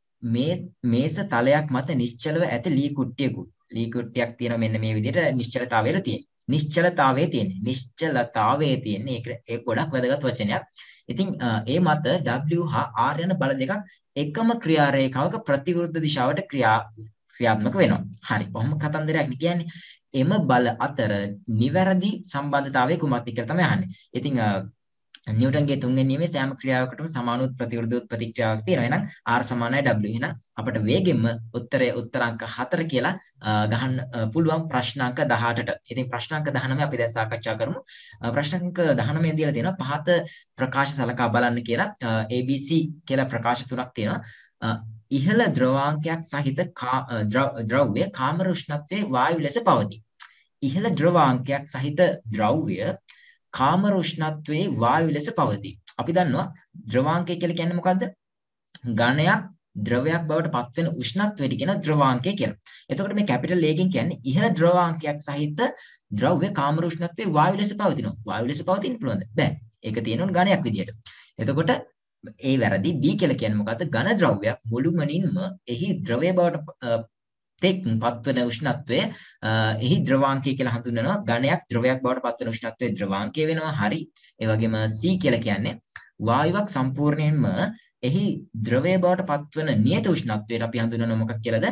[SPEAKER 1] මේස තලයක් මත නිශ්චලව ඇති ලී කුට්ටියකුයි. ලී කුට්ටියක් තියෙනවා මෙන්න මේ විදිහට නිශ්චලතාවයල තියෙන. නිශ්චලතාවයේ තියෙන්නේ. නිශ්චලතාවයේ තියෙන්නේ ඒක ගොඩක් වැදගත් වචනයක්. ඉතින් ඒ මත W හා R යන බල දෙකක් එකම ක්‍රියා රේඛාවක ප්‍රතිවිරුද්ධ දිශාවට ක්‍රියාත්මක වෙනවා. හරි. කොහොම කතන්දරයක් නේ කියන්නේ. එම බල අතර නිවැරදි සම්බන්ධතාවය කුමක්ද කියලා තමයි අහන්නේ. ඉතින් නිව්ටන්ගේ තුන්වෙනි නියමයේ සෑම ක්‍රියාවකටම සමාන ප්‍රතිවිරුද්ධ ප්‍රතික්‍රියාවක් තියෙනවා. එහෙනම් R සමානයි W. එහෙනම් අපිට වේගෙන්ම උත්තරාංක 4 කියලා ගහන්න පුළුවන් ප්‍රශ්නාංක 18ට. ඉතින් ප්‍රශ්නාංක 19 අපි දැන් සාකච්ඡා කරමු. ප්‍රශ්නාංක 19 දීලා තියෙනවා පහත ප්‍රකාශ සලකා බලන්න කියලා ABC කියලා ප්‍රකාශ තුනක් තියෙනවා. ඉහළ ද්‍රවාංකයක් සහිත ද්‍රව්‍ය කාමර උෂ්ණත්වයේ වායු ලෙස පවතී. ඉහළ ද්‍රවාංකයක් සහිත ද්‍රව්‍ය කාමර උෂ්ණත්වයේ වායු ලෙස පවතී. අපි දන්නවා ද්‍රවාංකය කියලා කියන්නේ මොකද්ද? ඝනයක් ද්‍රවයක් බවට පත් වෙන උෂ්ණත්වයට කියන ද්‍රවාංකය කියලා. එතකොට මේ කැපිටල් A එකෙන් කියන්නේ ඉහළ ද්‍රවාංකයක් සහිත ද්‍රව්‍ය කාමර උෂ්ණත්වයේ වායු ලෙස පවතිනවා. වායු ලෙස පවතින්න පුළුවන්ද? බෑ. ඒක තියෙනුන ඝනයක් විදියට. එතකොට ඒ වැරදි. B කියලා කියන්නේ මොකද්ද? ඝන ද්‍රව්‍යයක් මුළුමනින්ම එහි ද්‍රවය බවට පත්වන උෂ්ණත්වය එහි ද්‍රවාංකය කියලා හඳුන්වනවා. ඝනයක් ද්‍රවයක් බවට පත්වන උෂ්ණත්වයේ ද්‍රවාංකය වෙනවා. හරි. ඒ වගේම C කියලා කියන්නේ වායුවක් සම්පූර්ණයෙන්ම එහි ද්‍රවය බවට පත්වන නියත උෂ්ණත්වයට අපි හඳුන්වනවා මොකක් කියලාද?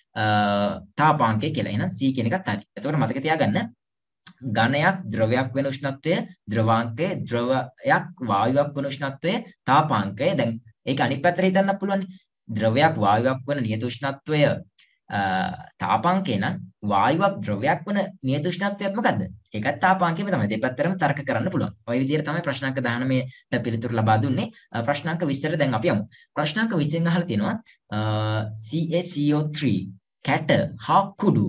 [SPEAKER 1] තාපාංකය කියලා. එහෙනම් C කියන එකත් හරි. එතකොට මතක තියාගන්න ඝනයක් ද්‍රවයක් වෙන උෂ්ණත්වය ද්‍රවාංකය, ද්‍රවයක් වායුවක් වෙන උෂ්ණත්වය තාපාංකය. දැන් ඒක අනිත් පැත්තට හිතන්න පුළුවන්. ද්‍රවයක් වායුවක් වෙන නියත උෂ්ණත්වය තාපාංකේ නම් වායුවක් ද්‍රවයක් වන නියත උෂ්ණත්වයත් මොකද්ද? ඒකත් තාපාංකෙම තමයි. දෙපැත්තටම තර්ක කරන්න පුළුවන්. ওই විදිහට තමයි ප්‍රශ්නාංක 19ට පිළිතුරු ලබා දුන්නේ. ප්‍රශ්නාංක 20ට දැන් අපි යමු. ප්‍රශ්නාංක 20න් අහලා තියෙනවා CaCO3 කැට හා කුඩු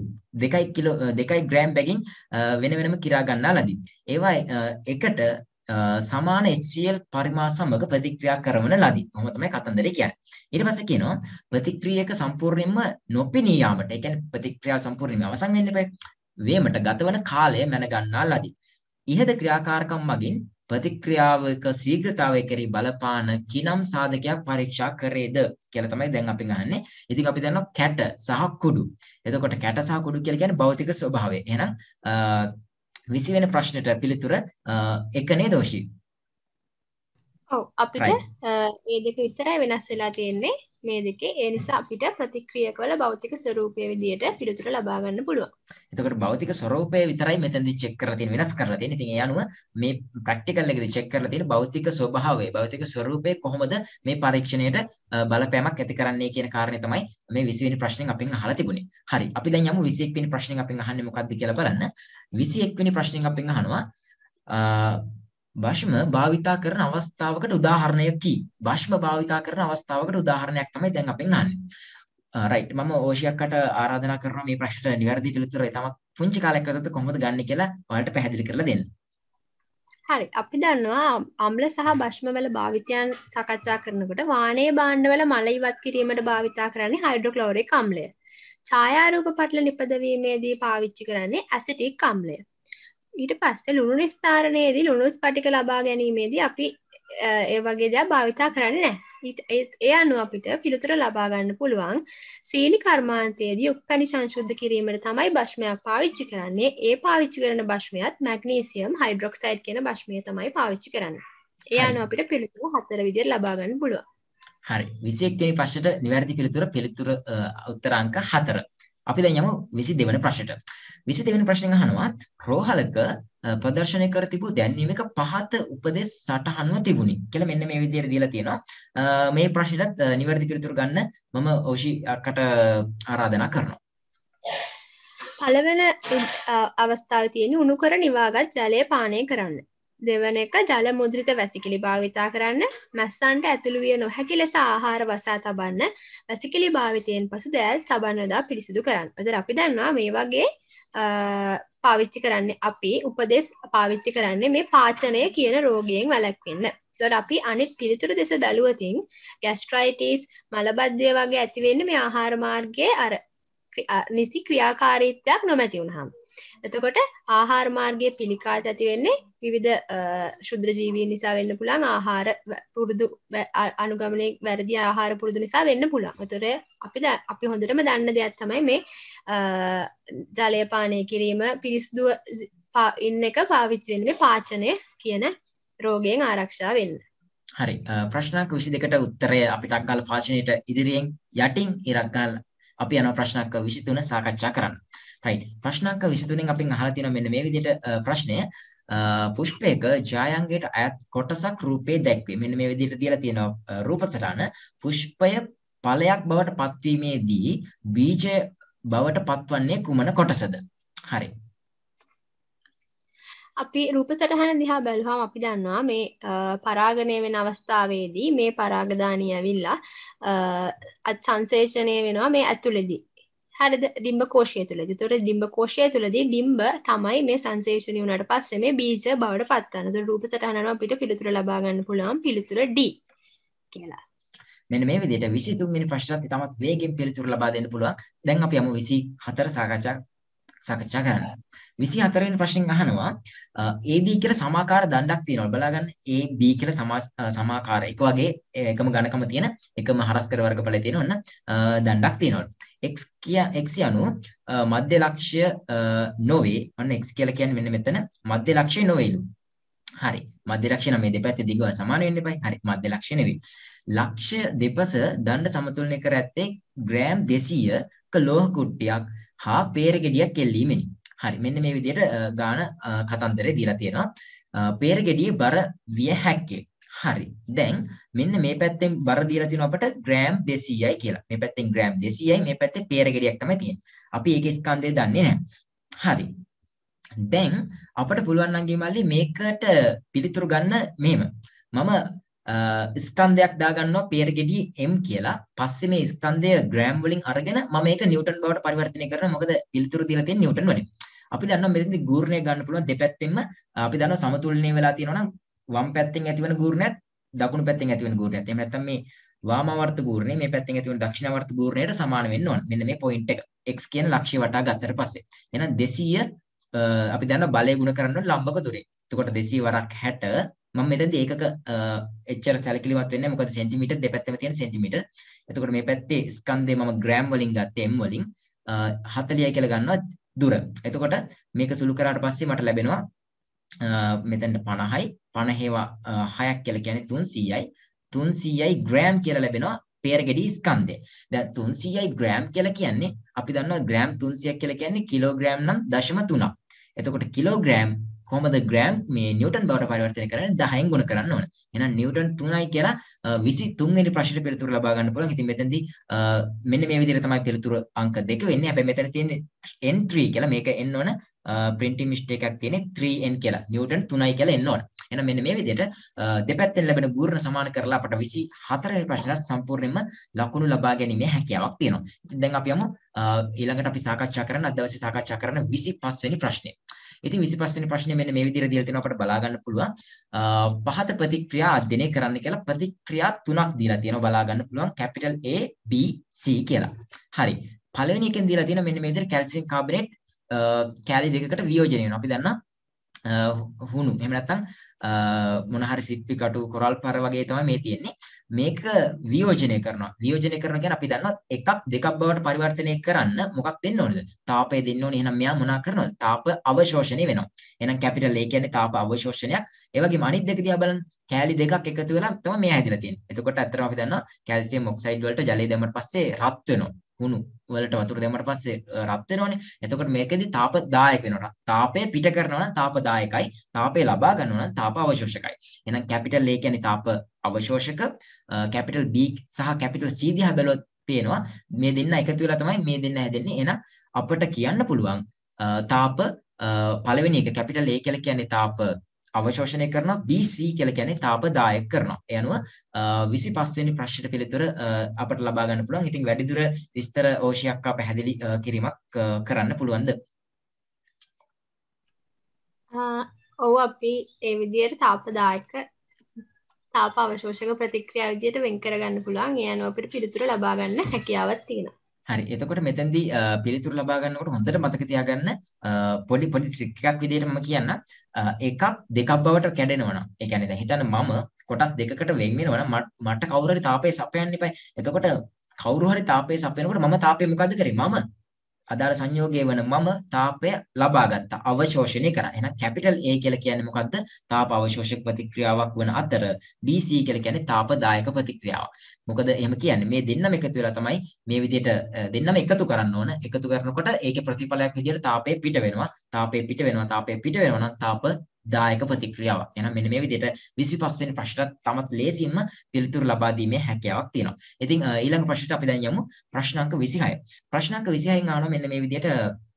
[SPEAKER 1] 2 ග්‍රෑම් බැගින් වෙන වෙනම කිරා ගන්නා ලදී. ඒවා එකට සමාන HCl පරිමාණ සමග ප්‍රතික්‍රියා කරන ලදී. කොහොම තමයි කතන්දරේ කියන්නේ. ඊට පස්සේ කියනවා ප්‍රතික්‍රියක සම්පූර්ණයෙන්ම නොපෙනී යාමට, ඒ කියන්නේ ප්‍රතික්‍රියාව සම්පූර්ණයෙන්ම අවසන් වෙන්න එපා. වේමට ගතවන කාලය මැන ගන්නා ලදී. ඉහත ක්‍රියාකාරකම් මගින් ප්‍රතික්‍රියාවක ශීඝ්‍රතාවය කෙරෙහි බලපාන කිනම් සාධකයක් පරීක්ෂා කරේද කියලා තමයි දැන් අපි අහන්නේ. ඉතින් අපි දන්නවා කැට සහ කුඩු. එතකොට කැට සහ කුඩු කියලා කියන්නේ භෞතික ස්වභාවය. එහෙනම් 20 වෙනි ප්‍රශ්නෙට පිළිතුර එක නේද ඔෂි?
[SPEAKER 2] ඔව් අපිට මේ දෙක විතරයි වෙනස් වෙලා තියෙන්නේ මේ දෙකේ. ඒ නිසා අපිට ප්‍රතික්‍රියක වල භෞතික ස්වરૂපයේ විදියට පිළිතුර ලබා ගන්න පුළුවන්.
[SPEAKER 1] එතකොට භෞතික ස්වરૂපය විතරයි මෙතනදී චෙක් කරලා තියෙන වෙනස් කරලා තියෙන. ඉතින් ඒ අනුව මේ ප්‍රැක්ටිකල් එකේදී චෙක් කරලා තියෙන භෞතික ස්වභාවය, භෞතික ස්වરૂපය කොහොමද මේ පරීක්ෂණයට බලපෑමක් ඇති කරන්නේ කියන කාරණේ තමයි මේ 20 වෙනි ප්‍රශ්نين අපෙන් අහලා තිබුණේ. හරි. අපි දැන් යමු 21 වෙනි ප්‍රශ්نين අපෙන් අහන්නේ මොකක්ද කියලා බලන්න. 21 වෙනි ප්‍රශ්نين අපෙන් අහනවා භෂ්ම භාවිතා කරන අවස්ථාවකට උදාහරණයකි. භෂ්ම භාවිතා කරන අවස්ථාවකට උදාහරණයක් තමයි දැන් අපෙන් අහන්නේ. රයිට් මම ඕෂියක්කට ආරාධනා කරනවා මේ ප්‍රශ්නට නිවැරදි පිළිතුර තමක් පුංචි කාලයක් ඇතුළත කොහොමද ගන්න කියලා ඔයාලට පැහැදිලි කරලා දෙන්න.
[SPEAKER 2] හරි අපි දන්නවා අම්ල සහ භෂ්මවල භාවිතයන් සාකච්ඡා කරනකොට වාණයේ භාණ්ඩවල මල ඉවත් කිරීමට භාවිතා කරන්නේ හයිඩ්‍රොක්ලෝරික් අම්ලය. ඡායාරූප පටල නිපදවීමේදී පාවිච්චි කරන්නේ ඇසිටික් අම්ලය. ඊට පස්සේ ලුණු නිස්තාරණයේදී ලුණු ස්පටික ලබා ගැනීමේදී අපි ඒ වගේ දේවල් භාවිතා කරන්නේ නැහැ. ඒ අනුව අපිට පිළිතුර ලබා ගන්න පුළුවන් සීනි කර්මාන්තයේදී උප්පැණි සංශුද්ධ කිරීමට තමයි භෂ්මයක් පාවිච්චි කරන්නේ. ඒ පාවිච්චි කරන භෂ්මයත් මැග්නීසියම් හයිඩ්‍රොක්සයිඩ් කියන භෂ්මය තමයි පාවිච්චි කරන්නේ. ඒ අනුව අපිට පිළිතුර 4 විදිහට ලබා ගන්න පුළුවන්.
[SPEAKER 1] හරි 21 වෙනි ප්‍රශ්නෙට නිවැරදි පිළිතුර උත්තර අංක 4. අපි දැන් යමු 22 වෙනි ප්‍රශ්නෙට. 22 වෙනි ප්‍රශ්නෙන් අහනවා රෝහලක ප්‍රදර්ශනය කර තිබූ දැන්වීමක පහත උපදෙස් සටහන්ව තිබුණි කියලා මෙන්න මේ විදිහට දීලා තියෙනවා. මේ ප්‍රශ්නෙට නිවැරදි පිළිතුර ගන්න මම ඕෂි අක්කට ආරාධනා කරනවා.
[SPEAKER 2] පළවෙනි අවස්ථාවේ තියෙන උණු කර නිවාගත් ජලය පානය කරන්න. දෙවන එක ජල මුද්‍රිත වැසිකිලි භාවිතා කරන්න. මැස්සන්ට ඇතුළු විය නොහැකි ලෙස ආහාර වසා තබන්න. වැසිකිලි භාවිතයෙන් පසු දෑල් සබන්නදා පිරිසිදු කරන්න. එතකොට අපි දන්නවා මේ වගේ පාවිච්චි කරන්නේ අපි උපදෙස් පාවිච්චි කරන්නේ මේ පාචනය කියන රෝගයෙන් වැළැක්වෙන්න. එතකොට අපි අනිත් පිළිතුරු දෙස බැලුවතින් ગેස්ට්‍රයිටිස් මලබද්ධය වගේ ඇති වෙන්නේ මේ ආහාර මාර්ගයේ අර නිසි ක්‍රියාකාරීත්වයක් නොමැති වුනහම. එතකොට ආහාර මාර්ගයේ පිළිකාත් ඇති වෙන්නේ විවිධ ශුද්‍ර ජීවීන් නිසා වෙන්න පුළුවන්. ආහාර පුරුදු අනුගමනයේ වැරදි ආහාර පුරුදු නිසා වෙන්න පුළුවන්. එතකොට අපි හොඳටම දන්න දෙයක් තමයි මේ ජලය පානය කිරීම පිරිසිදුව ඉන්න එක පාවිච්චි වෙන්නේ මේ පාචනය කියන රෝගයෙන් ආරක්ෂා වෙන්න.
[SPEAKER 1] හරි ප්‍රශ්නාංක 22ට උත්තරය අපිට අක්ගාල පාචනයට ඉදිරියෙන් යටින් ඉරක් ගාලා අපි යනවා ප්‍රශ්නාංක 23 සාකච්ඡා කරන්න. රයිට් ප්‍රශ්නාංක 23න් අපින් අහලා තියෙනවා මෙන්න මේ විදිහට ප්‍රශ්නය පුෂ්පයක ජායංගයට අයත් කොටසක් රූපේ දැක්වේ. මෙන්න මේ විදිහට දීලා තියෙනවා රූප සටහන. පුෂ්පය ඵලයක් බවට පත්වීමේදී බීජය බවට පත්වන්නේ කුමන කොටසද? හරි.
[SPEAKER 2] අපි රූප සටහන දිහා බැලුවාම අපි දන්නවා මේ පරාගණය වෙන අවස්ථාවේදී මේ පරාගධානිය ඇවිල්ලා සංසේචනය වෙනවා මේ ඇතුළේදී. හරිද? ඩිම්බ කෝෂය තුළදී. ඒතකොට ඩිම්බ කෝෂය තුළදී ඩිම්බ තමයි මේ සංසේචනය වුණාට පස්සේ මේ බීජ බවට පත් වෙනවා. ඒතකොට රූප සටහනම අපිට පිළිතුර ලබා ගන්න පුළුවන් පිළිතුර D කියලා.
[SPEAKER 1] මෙන්න මේ විදිහට 23 වෙනි ප්‍රශ්නත් ඉතාමත් වේගෙන් පිළිතුරු ලබා දෙන්න පුළුවන්. දැන් අපි යමු 24 සාකච්ඡා කරන්න. 24 වෙනි ප්‍රශ්نين අහනවා AB කියලා සමාකාර දණ්ඩක් තියෙනවා. බලාගන්න AB කියලා සමාකාර එක වගේ එකම ඝනකම තියෙන එකම හරස්කර වර්ගඵලය තියෙන ඔන්න දණ්ඩක් තියෙනවා. x යනු මධ්‍ය ලක්ෂ්‍ය නොවේ. ඔන්න x කියලා කියන්නේ මෙන්න මෙතන මධ්‍ය ලක්ෂ්‍ය නොවේලු. හරි. මධ්‍ය ලක්ෂ්‍ය නම් මේ දෙපැත්තේ දිගව සමාන වෙන්න එපයි. හරි. මධ්‍ය ලක්ෂ්‍ය නෙවෙයි. ලක්ෂ්‍ය දෙපස දණ්ඩ සමතුලනය කර ඇත්තේ ග්‍රෑම් 200ක ලෝහ කුට්ටියක් හා පේර ගෙඩියක් එල්ලීමෙනි. හරි මෙන්න මේ විදිහට ගාන කතන්දරේ දීලා තියෙනවා. පේර ගෙඩියේ බර විය හැක්කේ. හරි. දැන් මෙන්න මේ පැත්තෙන් බර දීලා තියෙනවා අපට ග්‍රෑම් 200යි කියලා. මේ පැත්තෙන් ග්‍රෑම් 200යි මේ පැත්තේ පේර ගෙඩියක් තමයි තියෙන්නේ. අපි ඒකේ ස්කන්ධය දන්නේ නැහැ. හරි. දැන් අපට පුළුවන් නම් ගිමල්ලි මේකට පිළිතුරු ගන්න මෙහෙම. මම ස්කන්ධයක් දාගන්නවා පේර ගෙඩිය m කියලා. පස්සේ මේ ස්කන්ධය ග්‍රෑම් වලින් අරගෙන මම මේක නිව්ටන් බවට පරිවර්තනය කරනවා. මොකද පිළිතුරු දීලා තියෙන්නේ නිව්ටන් වලින්. අපි දන්නවා මෙතනදී ගූර්ණය ගන්න පුළුවන් දෙපැත්තෙන්ම. අපි දන්නවා සමතුලනය වෙලා තියෙනවා නම් වම් පැත්තෙන් ඇතිවන ගූර්ණයත් දකුණු පැත්තෙන් ඇතිවන ගූර්ණයත්. එහෙම නැත්නම් මේ වාමාවර්ත ගූර්ණය මේ පැත්තෙන් ඇතිවන දක්ෂිණාවර්ත ගූර්ණයට සමාන වෙන්න ඕන. මෙන්න මේ පොයින්ට් එක. x කියන ලක්ෂ්‍ය වටා ගත්තට පස්සේ. එහෙනම් 200 අපි දන්නවා බලය ගුණ කරන්න ඕන ලම්බක දුරේ. එතකොට 200 වරක් 60 මම මෙතනදී ඒකක එච්චර සැලකිලිමත් වෙන්නේ නැහැ. මොකද සෙන්ටිමීටර් දෙපැත්තෙම තියෙන සෙන්ටිමීටර්. එතකොට මේ පැත්තේ ස්කන්ධය මම ග්‍රෑම් වලින් ගත්තේ m වලින් 40යි කියලා ගන්නවා දුර. එතකොට මේක සුළු කරාට පස්සේ මට ලැබෙනවා මෙතන 50යි 50 6ක් කියලා කියන්නේ 300යි 300යි ග්‍රෑම් කියලා ලැබෙනවා පේර ගෙඩි ස්කන්ධය. දැන් 300යි ග්‍රෑම් කියලා කියන්නේ අපි දන්නවා ග්‍රෑම් 300ක් කියලා කියන්නේ කිලෝග්‍රෑම් නම් 0.3ක්. එතකොට කිලෝග්‍රෑම් කොහොමද ග්‍රෑම් මේ නිව්ටන් බවට පරිවර්තනය කරන්නේ 10න් ගුණ කරන්න ඕන. එහෙනම් නිව්ටන් 3යි කියලා 23 වෙනි ප්‍රශ්නෙට පිළිතුරු ලබා ගන්න පුළුවන්. ඉතින් මෙතනදී මෙන්න මේ විදිහට තමයි පිළිතුරු අංක 2 වෙන්නේ. හැබැයි මෙතන තියෙන්නේ n3 කියලා මේක එන්න ඕන. printing mistake එකක් තියෙන්නේ 3n කියලා. නිව්ටන් 3යි කියලා එන්න ඕන. එහෙනම් මෙන්න මේ විදිහට දෙපැත්තෙන් ලැබෙන ගුරුණ සමාන කරලා අපට 24 වෙනි ප්‍රශ්නයට සම්පූර්ණයෙන්ම ලකුණු ලබා ගැනීමේ හැකියාවක් තියෙනවා. ඉතින් දැන් අපි යමු ඊළඟට අපි සාකච්ඡා කරන්න අද දවසේ සාකච්ඡා කරන 25 වෙනි ප්‍රශ්නය. ඉතින් 25 වෙනි ප්‍රශ්නේ මෙන්න මේ විදිහට දීලා තියෙනවා අපට බලා ගන්න පුළුවන්. පහත ප්‍රතික්‍රියා අධ්‍යයනය කරන්න කියලා ප්‍රතික්‍රියා තුනක් දීලා තියෙනවා බලා ගන්න පුළුවන් capital A B C කියලා. හරි. පළවෙනි එකෙන් දීලා තියෙන මෙන්න මේ විදිහට කැල්සියම් කාබනේට් කැලි දෙකකට වියෝජනය වෙනවා. අපි දන්නා හුණු එහෙම නැත්නම් මොන හරි සිප්පි කටු කොරල් පර වගේ තමයි මේ තියෙන්නේ. මේක වියෝජනය කරනවා. වියෝජනය කරනවා කියන්නේ අපි දන්නවා එකක් දෙකක් බවට පරිවර්තනය කරන්න මොකක් දෙන්න ඕනේද? තාපය දෙන්න ඕනේ. එහෙනම් මෙයා මොනා කරනවද? තාප අවශෝෂණය වෙනවා. එහෙනම් කැපිටල් A කියන්නේ තාප අවශෝෂණයක්. ඒ වගේම අනිත් දෙක දිහා බලන්න. කැලි දෙකක් එකතු වෙලා තමයි මෙයා හැදිලා තියෙන්නේ. එතකොට ඇත්තටම අපි දන්නවා කැල්සියම් ඔක්සයිඩ් වලට ජලය දැම්මට පස්සේ රත් වෙනවා. හුණු වලට වතුර දැම්මට පස්සේ රත් වෙනවනේ. එතකොට මේකෙදි තාපදායක වෙනවා. තාපය පිට කරනවා නම් තාපදායකයි. තාපය ලබා ගන්නවා නම් තාප අවශෝෂකයි. එහෙනම් කැපිටල් A කියන්නේ තාප අවශෝෂක, කැපිටල් B සහ කැපිටල් C දිහා බැලුවොත් පේනවා මේ දෙන්න එකතු වෙලා තමයි මේ දෙන්න හැදෙන්නේ. එහෙනම් අපිට කියන්න පුළුවන් තාප පළවෙනි එක කැපිටල් A කියලා කියන්නේ තාප අවශෝෂණය කරනවා, BC කියලා කියන්නේ තාපදායක කරනවා. ඒ අනුව 25 වෙනි ප්‍රශ්නෙට පිළිතුර අපට ලබා ගන්න පුළුවන්. ඉතින් වැඩිදුර විස්තර ඕෂියක්කා පැහැදිලි කිරීමක් කරන්න පුළුවන්ද?
[SPEAKER 2] ඔව් අපි ඒ විදිහට තාපදායක තාප අවශෝෂක ප්‍රතික්‍රියා විදිහට වෙන් කරගන්න පුළුවන්. ඒ අනුව අපිට පිළිතුර ලබා ගන්න හැකියාවක් තියෙනවා.
[SPEAKER 1] හරි. එතකොට මෙතෙන්දී පිළිතුරු ලබා ගන්නකොට හොඳට මතක තියාගන්න පොඩි ට්‍රික් එකක් විදිහට මම කියන්න. එකක් දෙකක් බවට කැඩෙනවා නම් ඒ කියන්නේ දැන් හිතන්න මම කොටස් දෙකකට වෙන් වෙනවා නම් මට කවුරු හරි තාපය සපයන්න එපා. එතකොට කවුරු හරි තාපය සපයනකොට මම තාපය මොකද්ද කරේ? මම අදාළ සංයෝගයේ වන මම තාපය ලබා ගත්තා. අවශෝෂණය කරා. එහෙනම් කැපිටල් A කියලා කියන්නේ මොකද්ද? තාප අවශෝෂක ප්‍රතික්‍රියාවක් වන අතර BC කියලා කියන්නේ තාපදායක ප්‍රතික්‍රියාවක්. මොකද එහෙම කියන්නේ මේ දෙන්නම එකතු වෙලා තමයි මේ විදිහට දෙන්නම එකතු කරන්න ඕන. එකතු කරනකොට ඒකේ ප්‍රතිඵලයක් විදිහට තාපය පිට වෙනවා. තාපය පිට වෙනවා. තාපය පිට වෙනවා නම් තාපදායක ප්‍රතික්‍රියාවක්. එහෙනම් මෙන්න මේ විදිහට 25 වෙනි ප්‍රශ්නට තමත් ලේසියෙන්ම පිළිතුරු ලබා දීමේ හැකියාවක් තියෙනවා. ඉතින් ඊළඟ ප්‍රශ්නට අපි දැන් යමු. ප්‍රශ්න අංක 26. ප්‍රශ්න අංක 26න් ආවම මෙන්න මේ විදිහට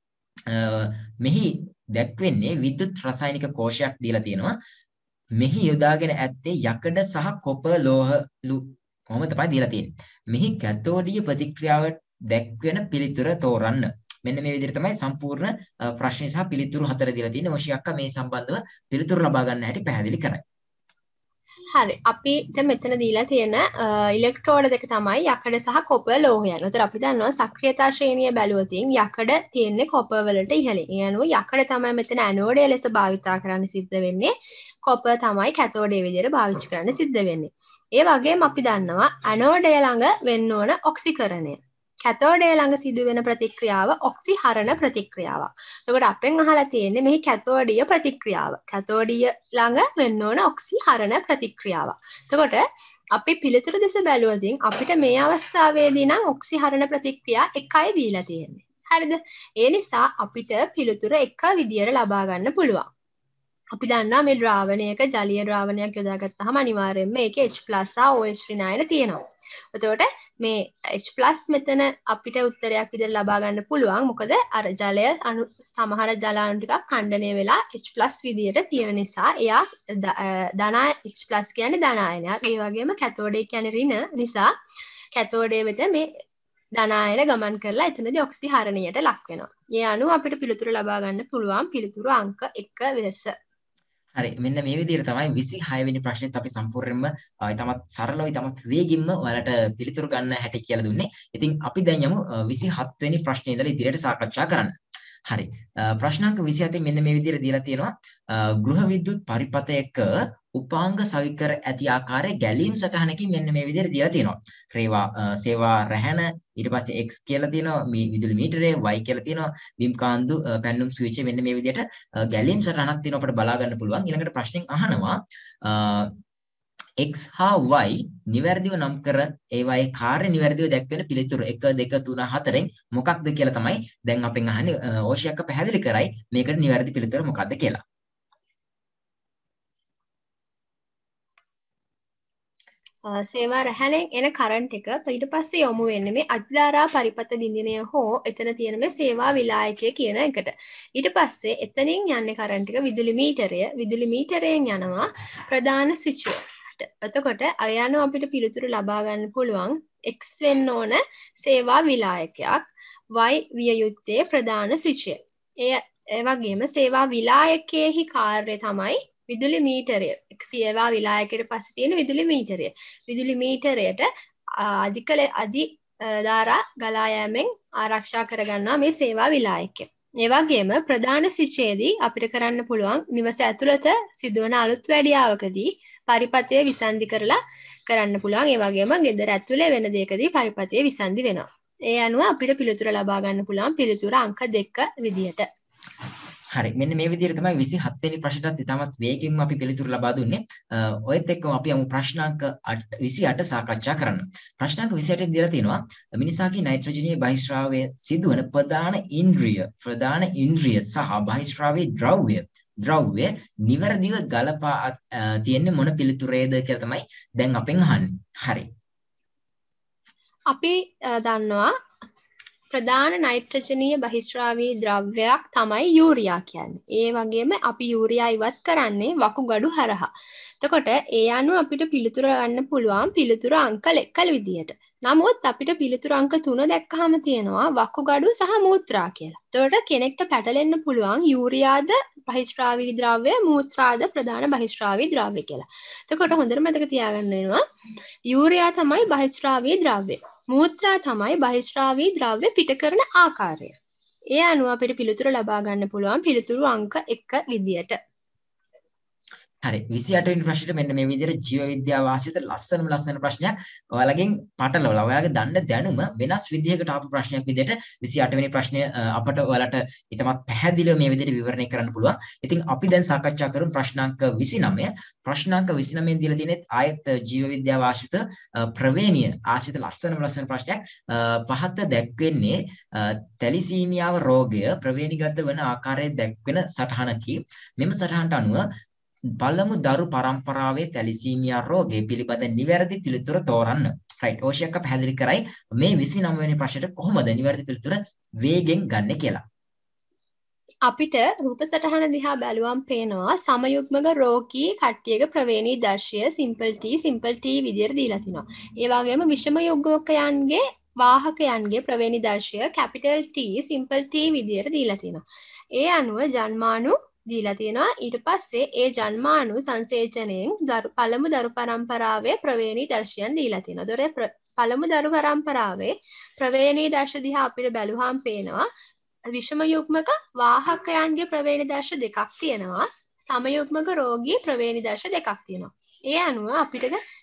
[SPEAKER 1] මෙහි දැක්වෙන්නේ විද්‍යුත් රසායනික කෝෂයක් දීලා තියෙනවා. මෙහි යොදාගෙන ඇත්තේ යකඩ සහ කොපර් ලෝහලු කොහොම තමයි දීලා තියෙන්නේ. මෙහි කැතෝඩීය ප්‍රතික්‍රියාවට දැක්වෙන පිළිතුර තෝරන්න. මෙන්න මේ විදිහට තමයි සම්පූර්ණ ප්‍රශ්නේ සහ පිළිතුරු හතර දීලා තියෙන්නේ. ඔෂියක්කා මේ සම්බන්ධව පිළිතුරු ලබා ගන්න හැටි පැහැදිලි කරයි.
[SPEAKER 2] හරි අපිට මෙතන දීලා තියෙන ඉලෙක්ට්‍රෝඩ දෙක තමයි යකඩ සහ කොපර් ලෝහයන්. උතර අපි දන්නවා සක්‍රියතා ශ්‍රේණිය බැලුවොතින් යකඩ තියෙන්නේ කොපර් වලට ඉහළින්. ඒ අනුව යකඩ තමයි මෙතන ඇනෝඩය ලෙස භාවිතා කරන්න සිද්ධ වෙන්නේ. කොපර් තමයි කැතෝඩය විදිහට පාවිච්චි කරන්න සිද්ධ වෙන්නේ. ඒ වගේම අපි දන්නවා ඇනෝඩය ළඟ වෙන්න ඕන ඔක්සිකරණය. කැතෝඩය ළඟ සිදුවෙන ප්‍රතික්‍රියාව ඔක්සිහරණ ප්‍රතික්‍රියාවක්. එතකොට අපෙන් අහලා තියෙන්නේ මෙහි කැතෝඩීය ප්‍රතික්‍රියාව. කැතෝඩීය ළඟ වෙන්න ඕන ඔක්සිහරණ ප්‍රතික්‍රියාවක්. එතකොට අපි පිළිතුරු දෙස බැලුවොතින් අපිට මේ අවස්ථාවේදී නම් ඔක්සිහරණ ප්‍රතික්‍රියා එකයි දීලා තියෙන්නේ. හරිද? ඒ නිසා අපිට පිළිතුර එක විදියට ලබා ගන්න පුළුවන්. අපි දන්නවා මේ ද්‍රාවණයක ජලීය ද්‍රාවණයක් යොදාගත්තාම අනිවාර්යයෙන්ම ඒකේ H+ සහ OH ඍණායන තියෙනවා. එතකොට මේ H+ මෙතන අපිට උත්තරයක් විදිහට ලබා ගන්න පුළුවන්. මොකද අර ජලය සමහර ජල අණු ටිකක් ඛණ්ඩණය වෙලා H+ විදිහට තියෙන නිසා එයා H+ කියන්නේ ධනායනයක්. ඒ වගේම කැතෝඩය කියන්නේ ඍණ නිසා කැතෝඩය වෙත මේ ධනායන ගමන් කරලා එතනදී ඔක්සිහරණයට ලක් වෙනවා. ඒ අනුව අපිට පිළිතුරු ලබා ගන්න පුළුවන් පිළිතුරු අංක 1 වෙනස.
[SPEAKER 1] හරි මෙන්න මේ විදිහට තමයි 26 වෙනි ප්‍රශ්නෙත් අපි සම්පූර්ණයෙන්ම ඊටමත් සරලව ඊටමත් වේගින්ම ඔයාලට පිළිතුරු ගන්න හැටි කියලා දුන්නේ. ඉතින් අපි දැන් යමු 27 වෙනි ප්‍රශ්නේ ඉඳලා ඉදිරියට සාකච්ඡා කරන්න. හරි ප්‍රශ්නාංක 27 මෙන්න මේ විදිහට දීලා තියෙනවා ගෘහ විද්‍යුත් පරිපථයක උපාංග සවිකර ඇති ආකාරයේ ගැලීම් සටහනකින් මෙන්න මේ විදිහට දීලා තියෙනවා. සේවා රැහැන ඊට පස්සේ x කියලා තියෙනවා විදුලි මීටරය y කියලා තියෙනවා බිම් කාන්දු පැන්නුම් ස්විච් මෙන්න මේ විදිහට ගැලීම් සටහනක් තියෙනවා අපිට බලා ගන්න පුළුවන්. ඊළඟට ප්‍රශ්නෙන් අහනවා x හා y නිවැරදිව නම් කර ඒවායේ කාර්ය නිවැරදිව දැක්වෙන පිළිතුරු 1 2 3 4න් මොකක්ද කියලා තමයි දැන් අපෙන් අහන්නේ. ඕෂියක්ක පැහැදිලි කරයි මේකට නිවැරදි පිළිතුර මොකක්ද කියලා.
[SPEAKER 2] සේවා රැහැලෙන් එන කරන්ට් එක ඊට පස්සේ යොමු වෙන්නේ මේ අධිධාරා පරිපත බිඳිනය හෝ එතන තියෙන මේ සේවා විලායකය කියන එකට. ඊට පස්සේ එතනින් යන්නේ කරන්ට් එක විදුලි මීටරයෙන් යනවා ප්‍රධාන ස්විච්වලට. එතකොට අය යනවා අපිට පිළිතුරු ලබා ගන්න පුළුවන් X වෙන්න ඕන සේවා විලායකයක් Y විය යුත්තේ ප්‍රධාන ස්විච්ය. ඒ වගේම සේවා විලායකයේහි කාර්යය තමයි විදුලි මීටරය. සේවා විලායකයට පස්සේ තියෙන විදුලි මීටරය. විදුලි මීටරයට අධි ධාරා ගලා යෑමෙන් ආරක්ෂා කරගන්නවා මේ සේවා විලායකය. ඒ වගේම ප්‍රධාන ස්විච්යේදී අපිට කරන්න පුළුවන් නිවස ඇතුළත සිදුවන අලුත් වැඩියාවකදී පරිපථය විසන්ධි කරලා කරන්න පුළුවන්. ඒ වගේම ගෙදර ඇතුලේ වෙන දෙයකදී පරිපථය විසන්ධි වෙනවා. ඒ අනුව අපිට පිළිතුර ලබා ගන්න පුළුවන් පිළිතුර අංක 2 විදියට.
[SPEAKER 1] හරි මෙන්න මේ විදිහට තමයි 27 වෙනි ප්‍රශ්නටත් ඉතාමත් වේගෙන්ම අපි පිළිතුරු ලබා දුන්නේ. ඔයත් එක්කම අපි යමු ප්‍රශ්නාංක 28 සාකච්ඡා කරන්න. ප්‍රශ්නාංක 28 දීලා තියෙනවා මිනිසාගේ නයිට්‍රජනීය බහිස්රාවය සිදුවන ප්‍රධාන ඉන්ද්‍රිය සහ බහිස්රාවී ද්‍රව්‍ය නිවැරදිව ගලපා තියෙන්නේ මොන පිළිතුරේද කියලා තමයි දැන් අපෙන් අහන්නේ. හරි.
[SPEAKER 2] අපි දන්නවා ප්‍රධාන නයිට්‍රජනීය බහිස්රාවී ද්‍රව්‍යයක් තමයි යූරියා කියන්නේ. ඒ වගේම අපි යූරියා ඉවත් කරන්නේ වකුගඩු හරහා. එතකොට ඒ අනුව අපිට පිළිතුර ගන්න පුළුවන් පිළිතුර අංක 1 විදියට. නමුත් අපිට පිළිතුර අංක 3 දැක්කහම තියෙනවා වකුගඩු සහ මූත්‍රා කියලා. එතකොට කෙනෙක්ට පැටලෙන්න පුළුවන් යූරියාද බහිස්රාවී ද්‍රව්‍ය මූත්‍රාද ප්‍රධාන බහිස්රාවී ද්‍රව්‍ය කියලා. එතකොට හොඳට මතක තියාගන්න වෙනවා යූරියා තමයි බහිස්රාවී ද්‍රව්‍ය. මූත්‍රා තමයි බහිස්රාවී ද්‍රව්‍ය පිට කරන ආකාරය. ඒ අනුව අපිට පිළිතුර ලබා ගන්න පුළුවන් පිළිතුරු අංක 1 විදියට.
[SPEAKER 1] හරි 28 වෙනි ප්‍රශ්නෙට මෙන්න මේ විදිහට ජීව විද්‍යාව ආශ්‍රිත ලස්සන ප්‍රශ්නයක් ඔයාලගෙන් පටලවලා ඔයාලගේ දන්න දැනුම වෙනස් විදිහකට ආපු ප්‍රශ්නයක් විදිහට 28 වෙනි ප්‍රශ්නය අපට ඔයාලට ඊටමත් පැහැදිලිව මේ විදිහට විවරණය කරන්න පුළුවන්. ඉතින් අපි දැන් සාකච්ඡා කරමු ප්‍රශ්නාංක 29. ප්‍රශ්නාංක 29 දීලා තියෙන්නේ ආයත ජීව විද්‍යාව ආශ්‍රිත ප්‍රවේණිය ආශ්‍රිත ලස්සන ප්‍රශ්නයක්. පහත දැක්වෙන්නේ තැලිසීමියාව රෝගය ප්‍රවේණිගත වන ආකාරය දැක්වෙන සටහනකි. මෙම සටහනට අනුව පළමු දරු පරම්පරාවේ තැලිසීමියා රෝගය පිළිබඳ නිවැරදි පිළිතුර තෝරන්න. රයිට් ඕෂියක් පැහැදිලි කරයි මේ 29 වෙනි ප්‍රශ්නෙට කොහොමද නිවැරදි පිළිතුර වේගෙන් ගන්න කියලා.
[SPEAKER 2] අපිට රූප සටහන දිහා බැලුවම් පේනවා සමයුග්මක රෝගී කට්ටියක ප්‍රවේණී දර්ශය සිම්පල් T විදියට දීලා තිනවා. ඒ වගේම විෂම යුග්මකයන්ගේ වාහකයන්ගේ ප්‍රවේණී දර්ශය කැපිටල් T සිම්පල් T විදියට දීලා තිනවා. ඒ අනුව ජන්මානු දීලා තියෙනවා. ඊට පස්සේ ඒ ජන්මානු සංසේචනයෙන් පළමු දරු පරම්පරාවේ ප්‍රවේණී දර්ශයන් දීලා තියෙනවා. ඒතොර පළමු දරු පරම්පරාවේ ප්‍රවේණී දර්ශ දිහා අපිට බැලුවාම පේනවා විෂම යුග්මක වාහකයන්ගේ ප්‍රවේණී දර්ශ දෙකක් තියෙනවා. සමයුග්මක රෝගී ප්‍රවේණී දර්ශ දෙකක් තියෙනවා. ඒ අනුව අපිට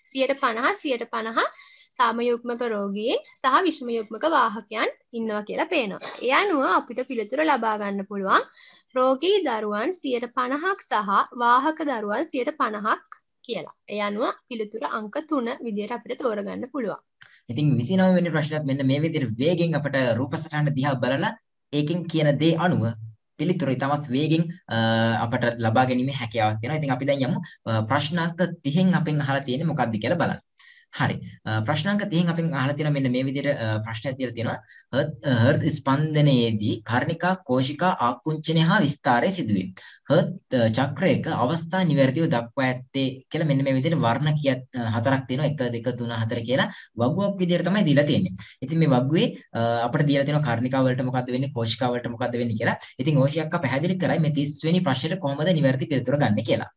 [SPEAKER 2] 50% සමයුග්මක රෝගීන් සහ විෂම යුග්මක වාහකයන් ඉන්නවා කියලා පේනවා. ඒ අනුව අපිට පිළිතුර ලබා ගන්න පුළුවන් රෝගී දරුවන් 50%ක් සහ වාහක දරුවන් 50%ක් කියලා. ඒ අනුව පිළිතුර අංක 3 විදියට අපිට තෝරගන්න පුළුවන්.
[SPEAKER 1] ඉතින් 29 වෙනි ප්‍රශ්නයත් මෙන්න මේ විදිහට වේගෙන් අපිට රූප සටහන දිහා බලලා ඒකෙන් කියන දේ අනුව පිළිතුර ඉතාමත් වේගෙන් අපට ලබා ගැනීමේ හැකියාවක් තියෙනවා. ඉතින් අපි දැන් යමු ප්‍රශ්නාංක 30න් අපෙන් අහලා තියෙන්නේ මොකක්ද කියලා බලන්න. හරි ප්‍රශ්නාංක 30න් අපෙන් අහලා තියෙන මෙන්න මේ විදිහට ප්‍රශ්නයක් දීලා තියෙනවා හර්ට් ස්පන්දනයේදී කර්ණිකා කෝෂිකා ආකුංචනය හා විස්තාරය සිදුවේ. හර්ට් චක්‍රයක අවස්ථා නිවැරදිව දක්වා ඇත්තේ කියලා මෙන්න මේ විදිහට වර්ණ හතරක් තියෙනවා 1 2 3 4 කියලා වගුවක් විදිහට තමයි දීලා තියෙන්නේ. ඉතින් මේ වගුවේ අපිට දීලා තියෙනවා කර්ණිකා වලට මොකද්ද වෙන්නේ කෝෂිකා වලට මොකද්ද වෙන්නේ කියලා. ඉතින් ඕෂි අක්කා පැහැදිලි කරයි මේ 30 වෙනි ප්‍රශ්නෙට කොහොමද නිවැරදි පිළිතුර ගන්න කියලා.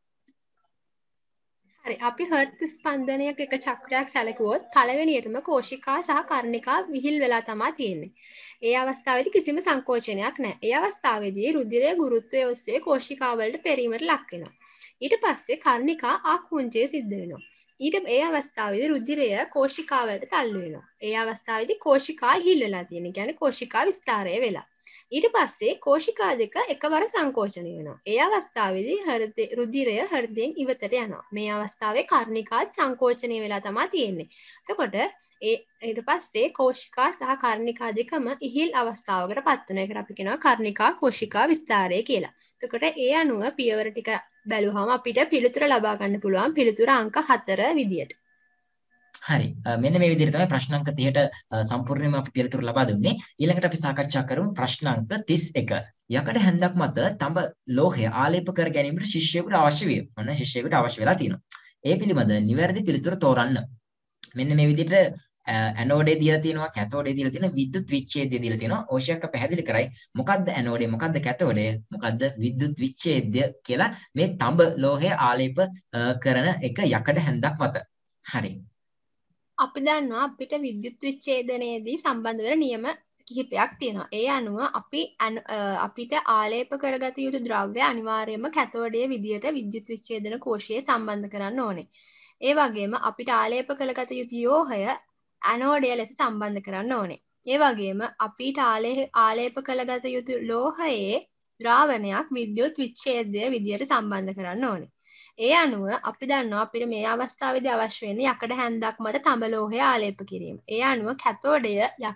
[SPEAKER 2] අපි හර්ට් ස්පන්දනයක එක චක්‍රයක් සැලකුවොත් පළවෙනියටම කෝෂිකා සහ කර්ණිකා විහිල් වෙලා තමයි තියෙන්නේ. ඒ අවස්ථාවේදී කිසිම සංකෝචනයක් නැහැ. ඒ අවස්ථාවේදී රුධිරයේ ගුරුත්වය ඔස්සේ කෝෂිකා වලට පෙරීමට ලක් වෙනවා. ඊට පස්සේ කර්ණිකා ආකුංචය සිද්ධ වෙනවා. ඒ අවස්ථාවේදී රුධිරය කෝෂිකා වලට තල්ලු වෙනවා. ඒ අවස්ථාවේදී කෝෂිකා හිල් වෙලා තියෙනවා. කියන්නේ කෝෂිකා විස්තාරය වෙලා. ඊට පස්සේ කෝෂිකා දෙක එකවර සංකෝචනය වෙනවා. ඒ අවස්ථාවේදී රුධිරය හෘදයෙන් ඉවතට යනවා. මේ අවස්ථාවේ කර්ණිකාත් සංකෝචනය වෙලා තමයි තියෙන්නේ. එතකොට ඊට පස්සේ කෝෂිකා සහ කර්ණිකා දෙකම ඉහිල් අවස්ථාවකට පත් වෙනවා. ඒකට අපි කියනවා කර්ණිකා කෝෂිකා විස්තාරය කියලා. එතකොට ඒ අනුව පියවර ටික බැලුවම අපිට පිළිතුර ලබා ගන්න පුළුවන් පිළිතුර අංක 4 විදියට.
[SPEAKER 1] හරි. මෙන්න මේ විදිහට තමයි ප්‍රශ්න අංක 30ට සම්පූර්ණයෙන්ම අපි පිළිතුරු ලබා දුන්නේ. ඊළඟට අපි සාකච්ඡා කරමු ප්‍රශ්න අංක 31. යකඩ හැන්දක් මත තඹ ලෝහය ආලේප කර ගැනීමට ශිෂ්‍යයෙකුට අවශ්‍ය විය. ඔන්න ශිෂ්‍යයෙකුට අවශ්‍ය වෙලා තියෙනවා. ඒ පිළිබඳ නිවැරදි පිළිතුර තෝරන්න. මෙන්න මේ විදිහට ඇනෝඩේ දීලා තියෙනවා, කැතෝඩේ දීලා තියෙනවා, විද්‍යුත් විච්ඡේදය දීලා තියෙනවා. ඕෂයක පැහැදිලි කරයි මොකද්ද ඇනෝඩේ, මොකද්ද කැතෝඩේ, මොකද්ද විද්‍යුත් විච්ඡේදය කියලා මේ තඹ ලෝහය ආලේප කරන එක යකඩ හැන්දක් මත. හරි.
[SPEAKER 2] අපි දන්නවා අපිට විද්‍යුත් විච්ඡේදනයේදී සම්බන්ධ වෙන නියම කිහිපයක් තියෙනවා. ඒ අනුව අපිට ආලේප කරගත යුතු ද්‍රව්‍ය අනිවාර්යයෙන්ම කැතෝඩයේ විදියට විද්‍යුත් විච්ඡේදන කෝෂයේ සම්බන්ධ කරන්න ඕනේ. ඒ වගේම අපිට ආලේප කරගත යුතු යෝහය ඇනෝඩය ලෙස සම්බන්ධ කරන්න ඕනේ. ඒ වගේම අපිට ආලේප කරගත යුතු ලෝහයේ ද්‍රාවණයක් විද්‍යුත් විච්ඡේදය විදියට සම්බන්ධ කරන්න ඕනේ. ඒ අනුව අපි දන්නවා අපිට මේ අවස්ථාවේදී අවශ්‍ය වෙන්නේ යකඩ හැන්දක් මත තඹ ලෝහය ආලේප කිරීම. ඒ අනුව කැතෝඩය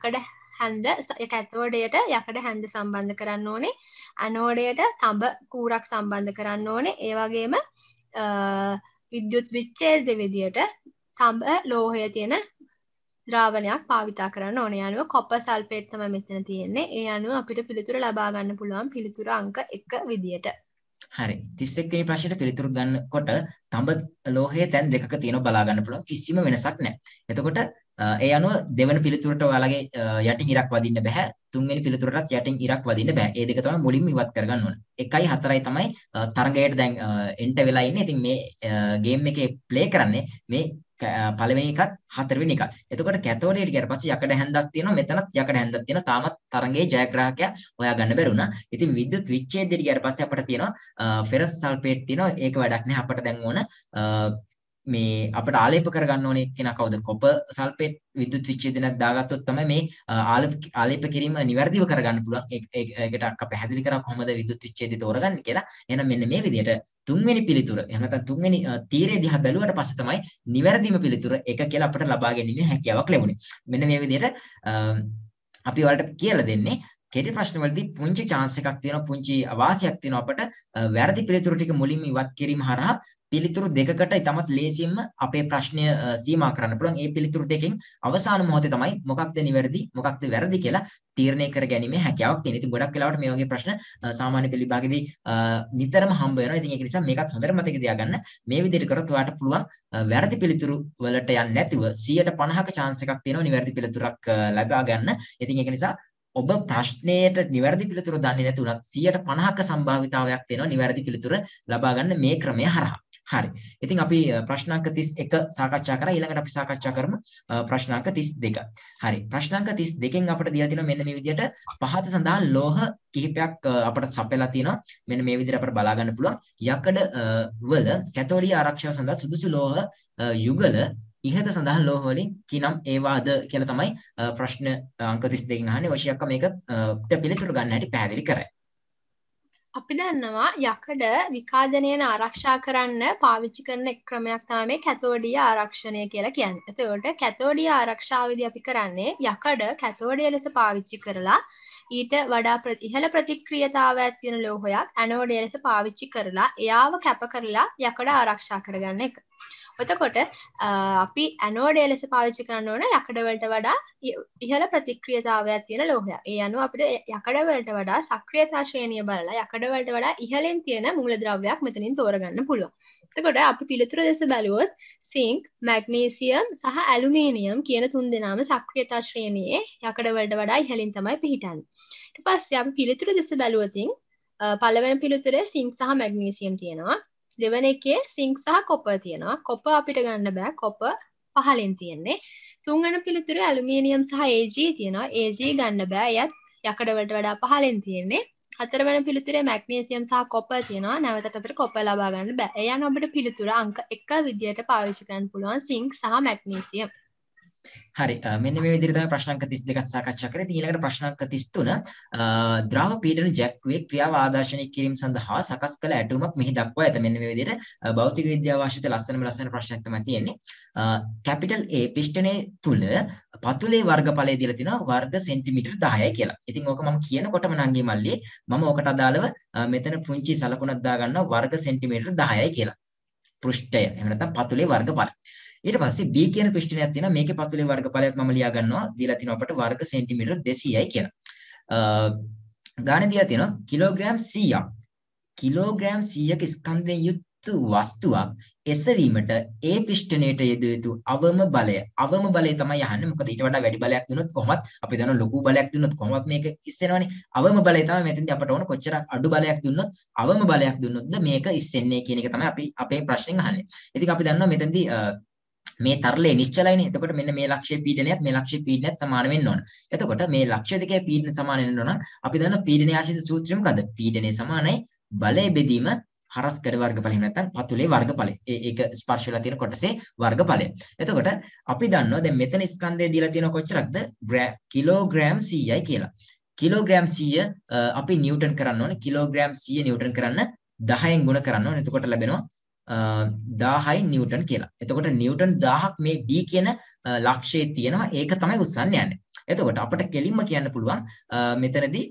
[SPEAKER 2] කැතෝඩයට යකඩ හැන්ද සම්බන්ධ කරන්න ඕනේ. ඇනෝඩයට තඹ කූරක් සම්බන්ධ කරන්න ඕනේ. ඒ වගේම විද්‍යුත් විච්ඡේද විදියට තඹ ලෝහය තියෙන ද්‍රාවණයක් භාවිතා කරන්න ඕනේ. ඒ අනුව කොපර් සල්ෆේට් තමයි මෙතන තියෙන්නේ. ඒ අනුව අපිට පිළිතුර ලබා ගන්න පුළුවන් පිළිතුර අංක 1 විදියට.
[SPEAKER 1] හරි 31 වෙනි ප්‍රශ්නෙට පිළිතුරු ගන්නකොට තඹ ලෝහයේ තැන් දෙකක තියෙනවා බලා ගන්න පුළුවන් කිසිම වෙනසක් නැහැ. එතකොට ඒ අනුව දෙවන පිළිතුරට ඔයාලගේ යටින් ඉරක් වදින්න බෑ. තුන්වෙනි පිළිතුරටත් යටින් ඉරක් වදින්න බෑ. ඒ දෙක තමයි මුලින්ම ඉවත් කරගන්න ඕන. 1යි 4යි තමයි තරඟයට දැන් එන්ටර් වෙලා ඉන්නේ. ඉතින් මේ ගේම් එකේ ප්ලේ කරන්නේ මේ පළවෙනි එකත් හතරවෙනි එකත්. එතකොට කැතෝඩයට ගියාට පස්සේ යකඩ හැන්දක් තියෙනවා. මෙතනත් යකඩ හැන්දක් තියෙනවා. තාමත් තරඟයේ ජයග්‍රාහකයා හොයා ගන්න බැරුණා. ඉතින් විද්‍යුත් විච්ඡේදයට ගියාට පස්සේ අපිට තියෙනවා ෆෙරස් සල්ෆේට් තියෙනවා. ඒක වැඩක් නෑ. අපිට දැන් ඕන මේ අපිට ආලේප කරගන්න ඕනේ කෙනා කවුද? කොපර් සල්ෆේට් විද්‍යුත් විච්ඡේදනයක් දාගත්තොත් තමයි මේ ආලේප කිරීම නිවැරදිව කරගන්න පුළුවන්. ඒකට අක්ක පැහැදිලි කරා කොහොමද විද්‍යුත් විච්ඡේදය තෝරගන්නේ කියලා. එහෙනම් මෙන්න මේ විදිහට තුන්වෙනි පිළිතුර එහෙම නැත්නම් තුන්වෙනි තීරය දිහා බැලුවට පස්සේ තමයි නිවැරදිම පිළිතුර එක කියලා අපිට ලබා ගැනීමේ හැකියාවක් ලැබුණේ. මෙන්න මේ විදිහට අපි ඔයාලට කියලා දෙන්නේ කෙටි ප්‍රශ්න වලදී පුංචි chance එකක් තියෙනවා, පුංචි අවාසියක් තියෙනවා අපට වැරදි පිළිතුරු ටික මුලින්ම ඉවත් කිරීම හරහා පිළිතුරු දෙකකට ඉතමත් ලේසියෙන්ම අපේ ප්‍රශ්නය සීමා කරන්න පුළුවන්. ඒ පිළිතුරු දෙකෙන් අවසාන මොහොතේ තමයි මොකක්ද නිවැරදි මොකක්ද වැරදි කියලා තීරණය කර ගැනීමේ හැකියාවක් තියෙනවා. ඉතින් ගොඩක් වෙලාවට මේ වගේ ප්‍රශ්න සාමාන්‍ය පෙළ විභාගෙදී නිතරම හම්බ වෙනවා. ඉතින් ඒක නිසා මේකත් හොඳට මතක තියාගන්න. මේ විදිහට කරොත් ඔයාලට පුළුවන් වැරදි පිළිතුරු වලට යන්නේ නැතිව 150ක chance එකක් තියෙනවා නිවැරදි පිළිතුරක් ලබා ගන්න. ඉතින් ඒක නිසා ඔබ ප්‍රශ්නයට නිවැරදි පිළිතුර දන්නේ නැති වුණත් 150ක සම්භාවිතාවයක් තියෙනවා නිවැරදි පිළිතුර ලබා ගන්න මේ ක්‍රමය හරහා. හරි. ඉතින් අපි ප්‍රශ්නාංක 31 සාකච්ඡා කරා. ඊළඟට අපි සාකච්ඡා කරමු ප්‍රශ්නාංක 32. හරි. ප්‍රශ්නාංක 32න් අපිට දීලා තියෙනවා මෙන්න මේ විදිහට පහත සඳහන් ලෝහ කිහිපයක් අපිට සපයලා තියෙනවා. මෙන්න මේ විදිහට අපිට බලා ගන්න පුළුවන්. යකඩ වල කැතෝඩීය ආරක්ෂාව සඳහා සුදුසු ලෝහ යුගල ඉහත සඳහන් ලෝහ වලින් කිනම් ඒවාද කියලා තමයි ප්‍රශ්න අංක 32කින් අහන්නේ. ඔෂියක්ක මේක පිළිතුරු ගන්න හැටි පැහැදිලි කරයි.
[SPEAKER 2] අපි දන්නවා යකඩ විකාදනයෙන් ආරක්ෂා කරන්න පාවිච්චි කරන එක් ක්‍රමයක් තමයි මේ කැතෝඩීය ආරක්ෂණය කියලා කියන්නේ. එතකොට කැතෝඩීය ආරක්ෂාවේදී අපි කරන්නේ යකඩ කැතෝඩිය ලෙස පාවිච්චි කරලා ඊට වඩා ඉහළ ප්‍රතික්‍රියාතාවයක් තියෙන ලෝහයක් ඇනෝඩය ලෙස පාවිච්චි කරලා එයාව කැප කරලා යකඩ ආරක්ෂා කරගන්න එක. එතකොට අපි ඇනෝඩය ලෙස පාවිච්චි කරන්න ඕන යකඩ වලට වඩා ඉහළ ප්‍රතික්‍රියාතාවයක් තියෙන ලෝහයක්. ඒ අනුව අපිට යකඩ වලට වඩා සක්‍රියතා ශ්‍රේණිය බලලා යකඩ වලට වඩා ඉහළින් තියෙන මූලද්‍රව්‍යයක් මෙතනින් තෝරගන්න පුළුවන්. එතකොට අපි පිළිතුර දෙස බැලුවොත් සිංක්, මැග්නීසියම් සහ ඇලුමිනියම් කියන තුන් දෙනාම සක්‍රියතා ශ්‍රේණියේ යකඩ වලට වඩා ඉහළින් තමයි පිහිටන්නේ. ඊට පස්සේ අපි පිළිතුර දෙස බැලුවොත් පළවෙනි පිළිතුරේ සිංක් සහ මැග්නීසියම් තියෙනවා. දෙවන එකේ සිංක් සහ කොපර් තියෙනවා. කොපර් අපිට ගන්න බෑ. කොපර් පහලින් තියෙන්නේ. තුන්වෙනි පිළිතුරේ ඇලුමිනියම් සහ Ag තියෙනවා. Ag ගන්න බෑ. එයත් යකඩ වලට වඩා පහලින් තියෙන්නේ. හතරවෙනි පිළිතුරේ මැග්නීසියම් සහ කොපර් තියෙනවා. නැවතත් අපිට කොපර් ලබා ගන්න බෑ. ඒ යන අපිට පිළිතුර අංක 1 විදියට පාවිච්චි කරන්න පුළුවන් සිංක් සහ මැග්නීසියම්.
[SPEAKER 1] හරි මෙන්න මේ විදිහට තමයි ප්‍රශ්නාංක 32ක් සාකච්ඡා කරේ. ඉතින් ඊළඟට ප්‍රශ්නාංක 33 ද්‍රව පීඩන ජැක්කුවේ ක්‍රියාව ආදර්ශනීය කිරීම සඳහා සකස් කළ ඇටුමක් මෙහි දක්වා ඇත. මෙන්න මේ විදිහට භෞතික විද්‍යාව වාර්ෂිත ලස්සන ප්‍රශ්නයක් තමයි තියෙන්නේ. කැපිටල් A පිස්ටනේ තුල පතුලේ වර්ගඵලය දීලා තිනවා වර්ග සෙන්ටිමීටර් 10යි කියලා. ඉතින් ඕක මම කියනකොටම නංගි මල්ලි මම ඕකට අදාළව මෙතන පුංචි සලකුණක් දා ගන්නවා වර්ග සෙන්ටිමීටර් 10යි කියලා. පෘෂ්ඨය එහෙම නැත්නම් පතුලේ වර්ගඵලය. ඊට පස්සේ B කියන පිස්ටනයක් තියෙනවා. මේකේ පතුලේ වර්ගඵලයක් මම ලියා ගන්නවා. දීලා තිනවා අපට වර්ග සෙන්ටිමීටර් 200යි කියලා. ගානේ දීලා තියෙනවා කිලෝග්‍රෑම් 100ක්. කිලෝග්‍රෑම් 100ක ස්කන්ධයෙන් යුක්ත වස්තුවක් එසවීමට ඒ පිස්ටනයට යෙදිය යුතු අවම බලය. අවම බලය තමයි අහන්නේ. මොකද ඊට වඩා වැඩි බලයක් දුන්නොත් කොහොමත් අපි දන්නවා ලොකු බලයක් දුන්නොත් කොහොමත් මේක ඉස්සෙනවනේ. අවම බලය තමයි මෙතෙන්දී අපට ඕන කොච්චර අඩු බලයක් දුන්නොත් අවම බලයක් දුන්නොත්ද මේක ඉස්සෙන්නේ කියන එක තමයි අපි අපේ ප්‍රශ්නෙන් අහන්නේ. ඉතින් අපි දන්නවා මෙතෙන්දී මේ තරලේ නිශ්චලයිනේ. එතකොට මෙන්න මේ ලක්ෂ්‍ය පීඩනයත් මේ ලක්ෂ්‍ය පීඩනයත් සමාන වෙන්න ඕන. එතකොට මේ ලක්ෂ්‍ය දෙකේ පීඩන සමාන වෙන්න ඕන. අපි දන්නවා පීඩනයේ ආශ්‍රිත සූත්‍රය මොකද්ද? පීඩනයේ සමානයි බලය බෙදීම හරස්කඩ වර්ගඵලය නැත්නම් පතුලේ වර්ගඵලය. ඒක ස්පර්ශ වෙලා තියෙන කොටසේ වර්ගඵලය. එතකොට අපි දන්නවා දැන් මෙතන ස්කන්ධය දීලා තියෙන කොච්චරක්ද? කිලෝග්‍රෑම් 100යි කියලා. කිලෝග්‍රෑම් 100 අපි නිව්ටන් කරන්න ඕනේ. කිලෝග්‍රෑම් 100 නිව්ටන් කරන්න 10න් ගුණ කරන්න ඕනේ. එතකොට ලැබෙනවා 1000යි නිව්ටන් කියලා. එතකොට නිව්ටන් 1000ක් මේ B කියන ලක්ෂයේ තියෙනවා. ඒක තමයි උස්සන්න යන්නේ. එතකොට අපිට කෙලින්ම කියන්න පුළුවන් මෙතනදී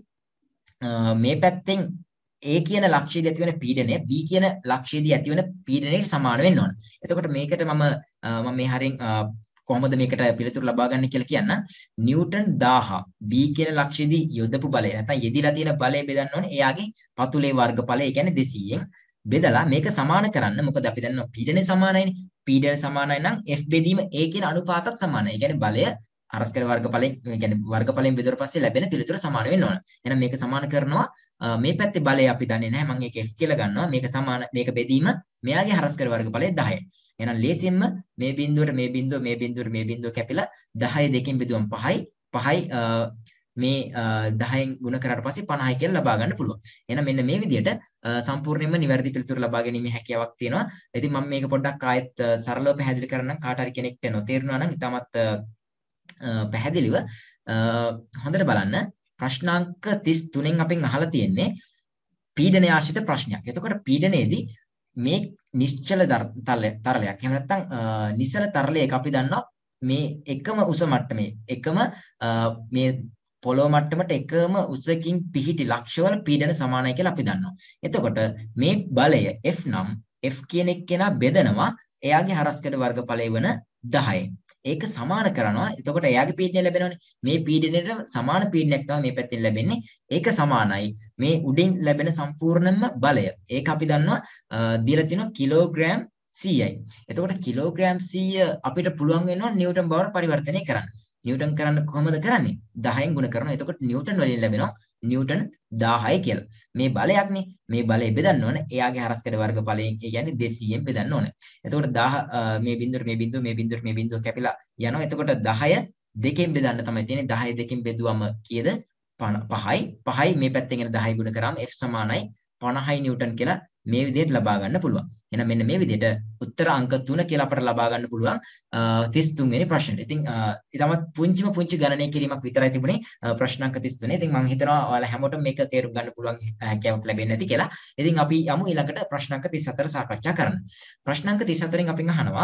[SPEAKER 1] මේ පැත්තෙන් A කියන ලක්ෂයේදී ඇතිවන පීඩනය B කියන ලක්ෂයේදී ඇතිවන පීඩනයට සමාන වෙන්න ඕන. එතකොට මේකට මම මේ හරින් කොහොමද මේකට පිළිතුරු ලබා ගන්න කියලා කියන්න. නිව්ටන් 1000 B කියන ලක්ෂයේදී යොදපු බලය නැත්නම් යෙදිලා තියෙන බලය බෙදන්න ඕනේ එයාගේ පතුලේ වර්ගඵලය. ඒ කියන්නේ 200න් බෙදලා මේක සමාන කරන්න. මොකද අපි දන්නවා පීඩනය සමානයිනේ. පීඩනය සමානයි නම් F බෙදීම A කියන අනුපාතත් සමානයි. ඒ කියන්නේ බලය හරස්කඩ වර්ගඵලයෙන් කියන්නේ වර්ගඵලයෙන් බෙදුවට පස්සේ ලැබෙන පිළිතුර සමාන වෙන්න ඕන. එහෙනම් මේක සමාන කරනවා මේ පැත්තේ බලය අපි දන්නේ නැහැ. මම ඒක F කියලා ගන්නවා. මේක සමාන මේක බෙදීම මෙයාගේ හරස්කඩ වර්ගඵලය 10යි. එහෙනම් ලේසියෙන්ම මේ බිඳුවට මේ බිඳුව මේ බිඳුවට මේ බිඳුව කැපිලා 10 දෙකෙන් බෙදුවම 5යි. 5යි මේ 10න් ගුණ කරාට පස්සේ 50යි කියලා ලබා ගන්න පුළුවන්. එහෙනම් මෙන්න මේ විදිහට සම්පූර්ණයෙන්ම නිවැරදි පිළිතුර ලබා ගැනීමේ හැකියාවක් තියෙනවා. ඉතින් මම මේක පොඩ්ඩක් ආයෙත් සරලව පැහැදිලි කරන්නම්. කාට හරි කෙනෙක්ට නොතේරුණා නම් ඉතාමත් පැහැදිලිව හොඳට බලන්න. ප්‍රශ්නාංක 33න් අපෙන් අහලා තියෙන්නේ පීඩනය ආශ්‍රිත ප්‍රශ්නයක්. එතකොට පීඩනයේදී මේ නිශ්චල තරලයක් එහෙම නැත්නම් නිසල තරලයක අපි දන්නවා මේ එකම උස මට්ටමේ එකම මේ පොළොව මට්ටමට එකම උසකින් පිහිටි ලක්ෂවල පීඩන සමානයි කියලා අපි දන්නවා. එතකොට මේ බලය F නම් F කියන එක්කෙනා බෙදනවා එයාගේ හරස්කඩ වර්ගඵලය වන 10යි. ඒක සමාන කරනවා. එතකොට එයාගේ පීඩනය ලැබෙනවනේ. මේ පීඩනයට සමාන පීඩනයක් තමයි මේ පැත්තෙන් ලැබෙන්නේ. ඒක සමානයි මේ උඩින් ලැබෙන සම්පූර්ණම බලය. ඒක අපි දන්නවා දීලා තියෙනවා කිලෝග්‍රෑම් 100යි. එතකොට කිලෝග්‍රෑම් 100 අපිට පුළුවන් වෙනවා නිව්ටන් බවට පරිවර්තනය කරන්න. නිව්ටන් කරන්න කොහොමද කරන්නේ? 10න් ගුණ කරනවා. එතකොට නිව්ටන් වලින් ලැබෙනවා නිව්ටන් 1000යි කියලා. මේ බලයක්නේ. මේ බලය බෙදන්න ඕනේ. එයාගේ හරස්කඩ වර්ගඵලයෙන් ඒ කියන්නේ 200ෙන් බෙදන්න ඕනේ. එතකොට 10 මේ බිඳුවට මේ බිඳුව මේ බිඳුවට මේ බිඳුව කැපිලා යනවා. එතකොට 10 දෙකෙන් බෙදන්න තමයි තියෙන්නේ. 10 දෙකෙන් බෙදුවම කීයද? 5යි. 5යි මේ පැත්තෙන් එන 10 ගුණ කරාම F සමානයි 50යි නිව්ටන් කියලා මේ විදිහට ලබා ගන්න පුළුවන්. එහෙනම් මෙන්න මේ විදිහට උත්තර අංක 3 කියලා අපට ලබා ගන්න පුළුවන් 33 වෙනි ප්‍රශ්නෙට. ඉතින් ඊටමත් පුංචි ගණනය කිරීමක් විතරයි තිබුණේ ප්‍රශ්න අංක 33. ඉතින් මම හිතනවා ඔයාලා හැමෝටම මේක තේරුම් ගන්න පුළුවන් හැකියාවක් ලැබෙන්නේ නැති කියලා. ඉතින් අපි යමු ඊළඟට ප්‍රශ්න අංක 34 සාකච්ඡා කරන්න. ප්‍රශ්න අංක 34න් අපි අහනවා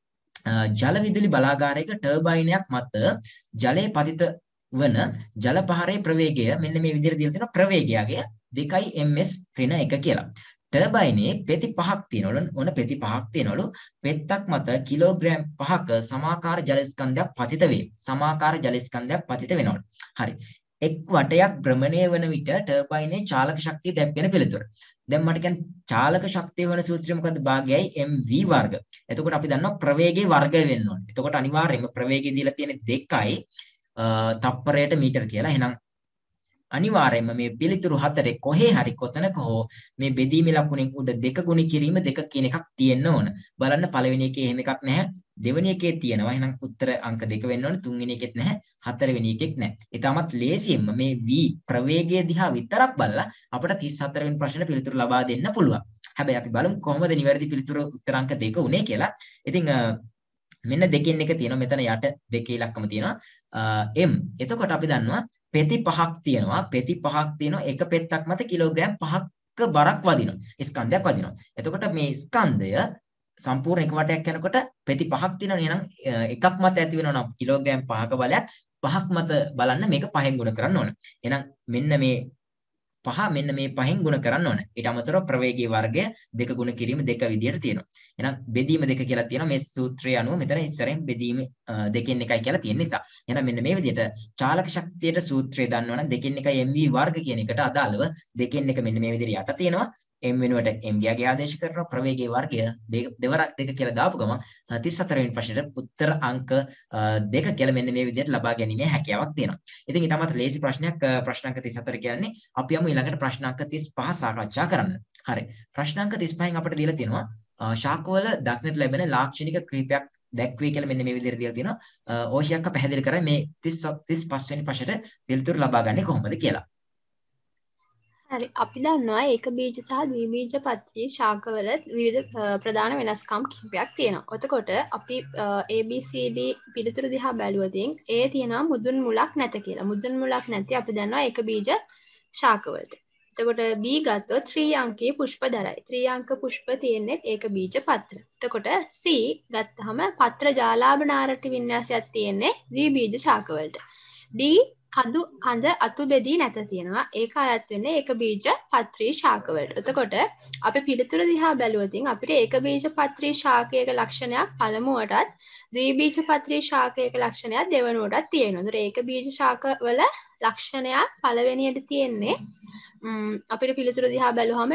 [SPEAKER 1] ජල විදුලි බලාගාරයක ටර්බයිනයක් මත ජලයේ පතිත වන ජල පහරේ ප්‍රවේගය මෙන්න මේ විදිහට දීලා තියෙනවා. ප්‍රවේගයගේ 2 ms ඍණ 1 කියලා. ටර්බයිනේ පෙති 5ක් තියෙනවලු. ඕන පෙති 5ක් තියෙනවලු. පෙත්තක් මත කිලෝග්‍රෑම් 5ක සමාකාර ජල ස්කන්ධයක් පතිත වේ. සමාකාර ජල ස්කන්ධයක් පතිත වෙනවලු. හරි. එක් වටයක් භ්‍රමණය වන විට ටර්බයිනේ චාලක ශක්තිය දැක්වෙන පිළිතුර. දැන් මට කියන්නේ චාලක ශක්තිය වෙන සූත්‍රය මොකද්ද? භාගයයි mv වර්ග. එතකොට අපි දන්නවා ප්‍රවේගයේ වර්ගය වෙන්න ඕනේ. එතකොට අනිවාර්යයෙන්ම ප්‍රවේගය දීලා තියෙන්නේ 2යි තප්පරයට මීටර කියලා. එහෙනම් අනිවාර්යයෙන්ම මේ පිළිතුරු හතරේ කොහේ හරි කොතනක හෝ මේ බෙදීමේ ලකුණෙන් උඩ 2 ගුණ කිරීම 2 කියන එකක් තියෙන්න ඕන. බලන්න පළවෙනි එකේ එහෙම එකක් නැහැ. දෙවෙනි එකේ තියෙනවා. එහෙනම් උත්තර අංක 2 වෙන්න ඕනේ. තුන්වෙනි එකෙත් නැහැ. හතරවෙනි එකෙත් නැහැ. ඊටමත් ලේසියෙන්ම මේ v ප්‍රවේගය දිහා විතරක් බලලා අපිට 34 වෙනි ප්‍රශ්නෙට පිළිතුරු ලබා දෙන්න පුළුවන්. හැබැයි අපි බලමු කොහොමද නිවැරදි පිළිතුර උත්තර අංක 2 උනේ කියලා. ඉතින් මෙන්න දෙකෙන් එක තියෙනවා. මෙතන යට දෙකේ ඉලක්කම තියෙනවා. m. එතකොට අපි දන්නවා පෙති 5ක් තියෙනවා. පෙති 5ක් තියෙනවා. එක පෙත්තක් මත කිලෝග්‍රෑම් 5ක බරක් වදිනවා. ස්කන්ධයක් වදිනවා. එතකොට මේ ස්කන්ධය සම්පූර්ණ එක වටයක් යනකොට පෙති 5ක් තියෙනවා. එහෙනම් එකක් මත ඇති වෙනවා නම් කිලෝග්‍රෑම් 5ක බලයක් 5ක් මත බලන්න මේක 5න් ගුණ කරන්න ඕන. එහෙනම් මෙන්න මේ පහ මෙන්න මේ පහෙන් ගුණ කරන්න ඕන. ඊට අමතරව ප්‍රවේගී වර්ගය දෙක ගුණ කිරීම දෙක විදියට තියෙනවා. එහෙනම් බෙදීම දෙක කියලා තියෙනවා මේ සූත්‍රය අනුව මෙතන ඉස්සරහින් බෙදීම දෙකෙන් එකයි කියලා තියෙන නිසා. එහෙනම් මෙන්න මේ විදියට චාලක ශක්තියට සූත්‍රය දන්නවනම් දෙකෙන් එකයි mv වර්ග කියන එකට අදාළව දෙකෙන් එක මෙන්න මේ විදියට යට තියෙනවා. m වෙනුවට m ගියාගේ ආදේශ කරනවා ප්‍රවේගී වර්ගය දෙවරක් දෙක කියලා දාපු ගමන් 34 වෙනි ප්‍රශ්නෙට උත්තර අංක දෙක කියලා මෙන්න මේ විදියට ලබා ගැනීමේ හැකියාවක් තියෙනවා. ඉතින් ඊටමත් ලේසි ප්‍රශ්නයක් ප්‍රශ්න අංක 34 කියන්නේ අපි යමු ඊළඟට ප්‍රශ්න අංක 35 සාකච්ඡා කරන්න. හරි. ප්‍රශ්න අංක 35න් අපිට දීලා තියෙනවා ශාකවල දක්නට ලැබෙන ලාක්ෂණික ක්‍රීපයක් දැක්වේ කියලා මෙන්න මේ විදිහට දීලා තියෙනවා. ඕෂියක්ක පැහැදිලි කරයි මේ 35 වෙනි ප්‍රශ්නෙට පිළිතුරු ලබා ගන්නේ කොහොමද කියලා.
[SPEAKER 2] හරි අපි දන්නවා ඒක බීජ සහ ද්විබීජ පත්‍රී ශාකවල විවිධ ප්‍රධාන වෙනස්කම් කිහිපයක් තියෙනවා. එතකොට අපි ABCD පිළිතුරු දිහා බැලුවොතින් A තියෙනවා මුදුන් මුලක් නැත කියලා. මුදුන් මුලක් නැති අපි දන්නවා ඒක බීජ ශාකවලට. එතකොට B ගත්තොත් ත්‍රි අංකයේ පුෂ්ප දරයි. ත්‍රි අංක පුෂ්ප තියෙන්නේ ඒක බීජ පත්‍ර. එතකොට C ගත්තහම පත්‍ර ජාලාභනාරටි වින්‍යාසයක් තියෙන්නේ ද්විබීජ ශාකවලට. D කඳ අතු බෙදී නැත තියෙනවා. ඒක අයත් වෙන්නේ ඒක බීජ පත්‍රී ශාකවලට. එතකොට අපි පිළිතුර දිහා බැලුවොතින් අපිට ඒක බීජ පත්‍රී ශාකයක ලක්ෂණයක් පළමුවටත් ද්විබීජ පත්‍රී ශාකයක ලක්ෂණයක් දෙවනුවටත් තියෙනවා. ඒතර ඒක බීජ ශාකවල ලක්ෂණයක් පළවෙනියට තියෙන්නේ අපිට පිළිතුර දිහා බැලුවම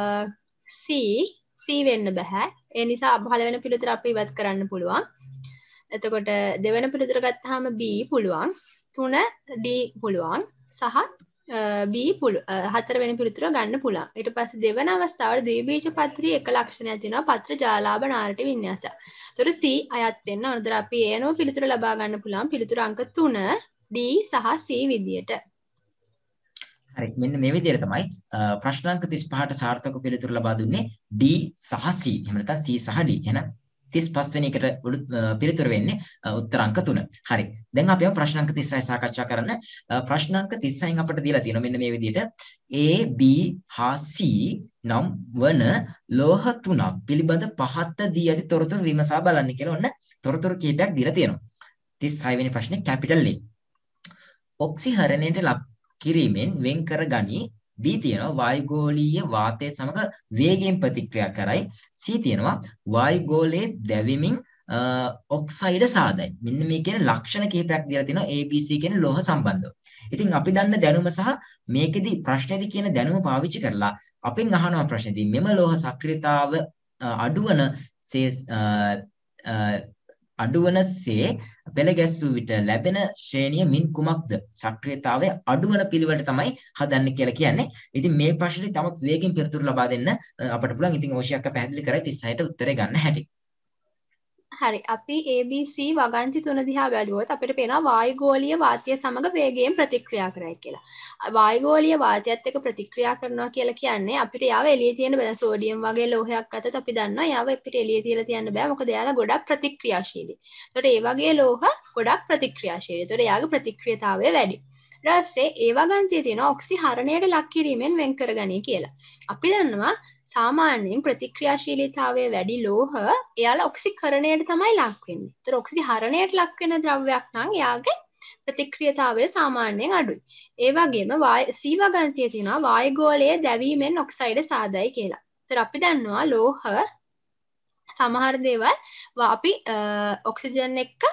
[SPEAKER 2] C වෙන්න බෑ. ඒ නිසා පළවෙනි පිළිතුර අපි ඉවත් කරන්න පුළුවන්. එතකොට දෙවෙනි පිළිතුර ගත්තාම B පුළුවන්. 3 D පුළුවන් සහ B හතරවෙනි පිළිතුර ගන්න පුළුවන්. ඊට පස්සේ දෙවන අවස්ථාවට ද්විබීජ පත්‍රී එක ලක්ෂණයක් තියෙනවා පත්‍ර ජාලාභ නාරටි වින්‍යාසය. ඒතකොට C අයත් වෙන්න ඕනද අපි ඒනෝ පිළිතුර ලබා ගන්න පුළුවන් පිළිතුර අංක 3 D සහ C විදියට.
[SPEAKER 1] හරි මෙන්න මේ විදිහට තමයි ප්‍රශ්න අංක 35ට සාර්ථක පිළිතුරු ලබා දුන්නේ D සහ C. එහෙම නැත්නම් C සහ D. එහෙනම් 35 වෙනි එකට පිළිතුර වෙන්නේ උත්තර අංක 3. හරි. දැන් අපි යමු ප්‍රශ්න අංක 36 සාකච්ඡා කරන්න. ප්‍රශ්න අංක 36න් අපිට දීලා තියෙනවා මෙන්න මේ විදිහට A B හා C නම් වන ලෝහ තුනක් පිළිබඳ පහත දී ඇති තොරතුරු විමසා බලන්න කියලා ඔන්න තොරතුරු කීපයක් දීලා තියෙනවා. 36 වෙනි ප්‍රශ්නේ කැපිටල් A. ඔක්සිහරණයට ලක් කිරීමෙන් වෙන් කර ගනි. B තියෙනවා වායුගෝලීය වාතය සමග වේගයෙන් ප්‍රතික්‍රියා කරයි. C තියෙනවා වායුගෝලයේ දැවෙමින් ඔක්සයිඩ සාදයි. මෙන්න මේ කියන ලක්ෂණ කිහිපයක් දීලා තියෙනවා ABC කියන ලෝහ සම්බන්ධව. ඉතින් අපි දන්න දැනුම සහ මේකෙදි ප්‍රශ්නේදී කියන දැනුම පාවිච්චි කරලා අපෙන් අහනවා ප්‍රශ්නේදී මෙම ලෝහ සක්‍රියතාව අඩුවනසේ පෙළ ගැස්සූ විට ලැබෙන ශ්‍රේණිය මින් කුමක්ද? සක්‍රියතාවය අඩුවන පිළිවෙලට තමයි හදන්නේ කියලා කියන්නේ. ඉතින් මේ ප්‍රශ්නේ තමත් වේගෙන් පිළිතුරු ලබා දෙන්න අපට පුළුවන්. ඉතින් ඕෂියක්ක පැහැදිලි කරයි 36ට උත්තරේ ගන්න හැටි.
[SPEAKER 2] හරි අපි ABC වගන්ති තුන දිහා බැලුවොත් අපිට පේනවා වායුගෝලීය වාතය සමග වේගයෙන් ප්‍රතික්‍රියා කරයි කියලා. වායුගෝලීය වාතයත් එක්ක ප්‍රතික්‍රියා කරනවා කියලා කියන්නේ අපිට යාව එළියේ තියෙන බෑ සෝඩියම් වගේ ලෝහයක් අතට අපි දන්නවා යාව අපිට එළියේ තියලා තියන්න බෑ මොකද එයාලා ගොඩක් ප්‍රතික්‍රියාශීලී. ඒකට ඒ වගේ ලෝහ ගොඩක් ප්‍රතික්‍රියාශීලී. ඒතකොට එයාගේ ප්‍රතික්‍රියාතාවය වැඩි. ඊට පස්සේ ඒ වගන්තියේ තියෙන ඔක්සිහරණයට ලක් කිරීමෙන් වෙන් කරගනී කියලා. අපි දන්නවා සාමාන්‍යයෙන් ප්‍රතික්‍රියාශීලීතාවය වැඩි ලෝහ එයාලා ඔක්සිකරණයට තමයි ලක් වෙන්නේ. ඒතර ඔක්සිහරණයට ලක් වෙන ද්‍රව්‍යයක් නම් එයාගේ ප්‍රතික්‍රියාතාවය සාමාන්‍යයෙන් අඩුයි. ඒ වගේම C වගන්තියේ තියෙනවා වායුගෝලයේ දැවීමෙන් ඔක්සයිඩ් සාදයි කියලා. ඒතර අපි දන්නවා ලෝහ සමහර දේවල් අපි ඔක්සිජන් එක්ක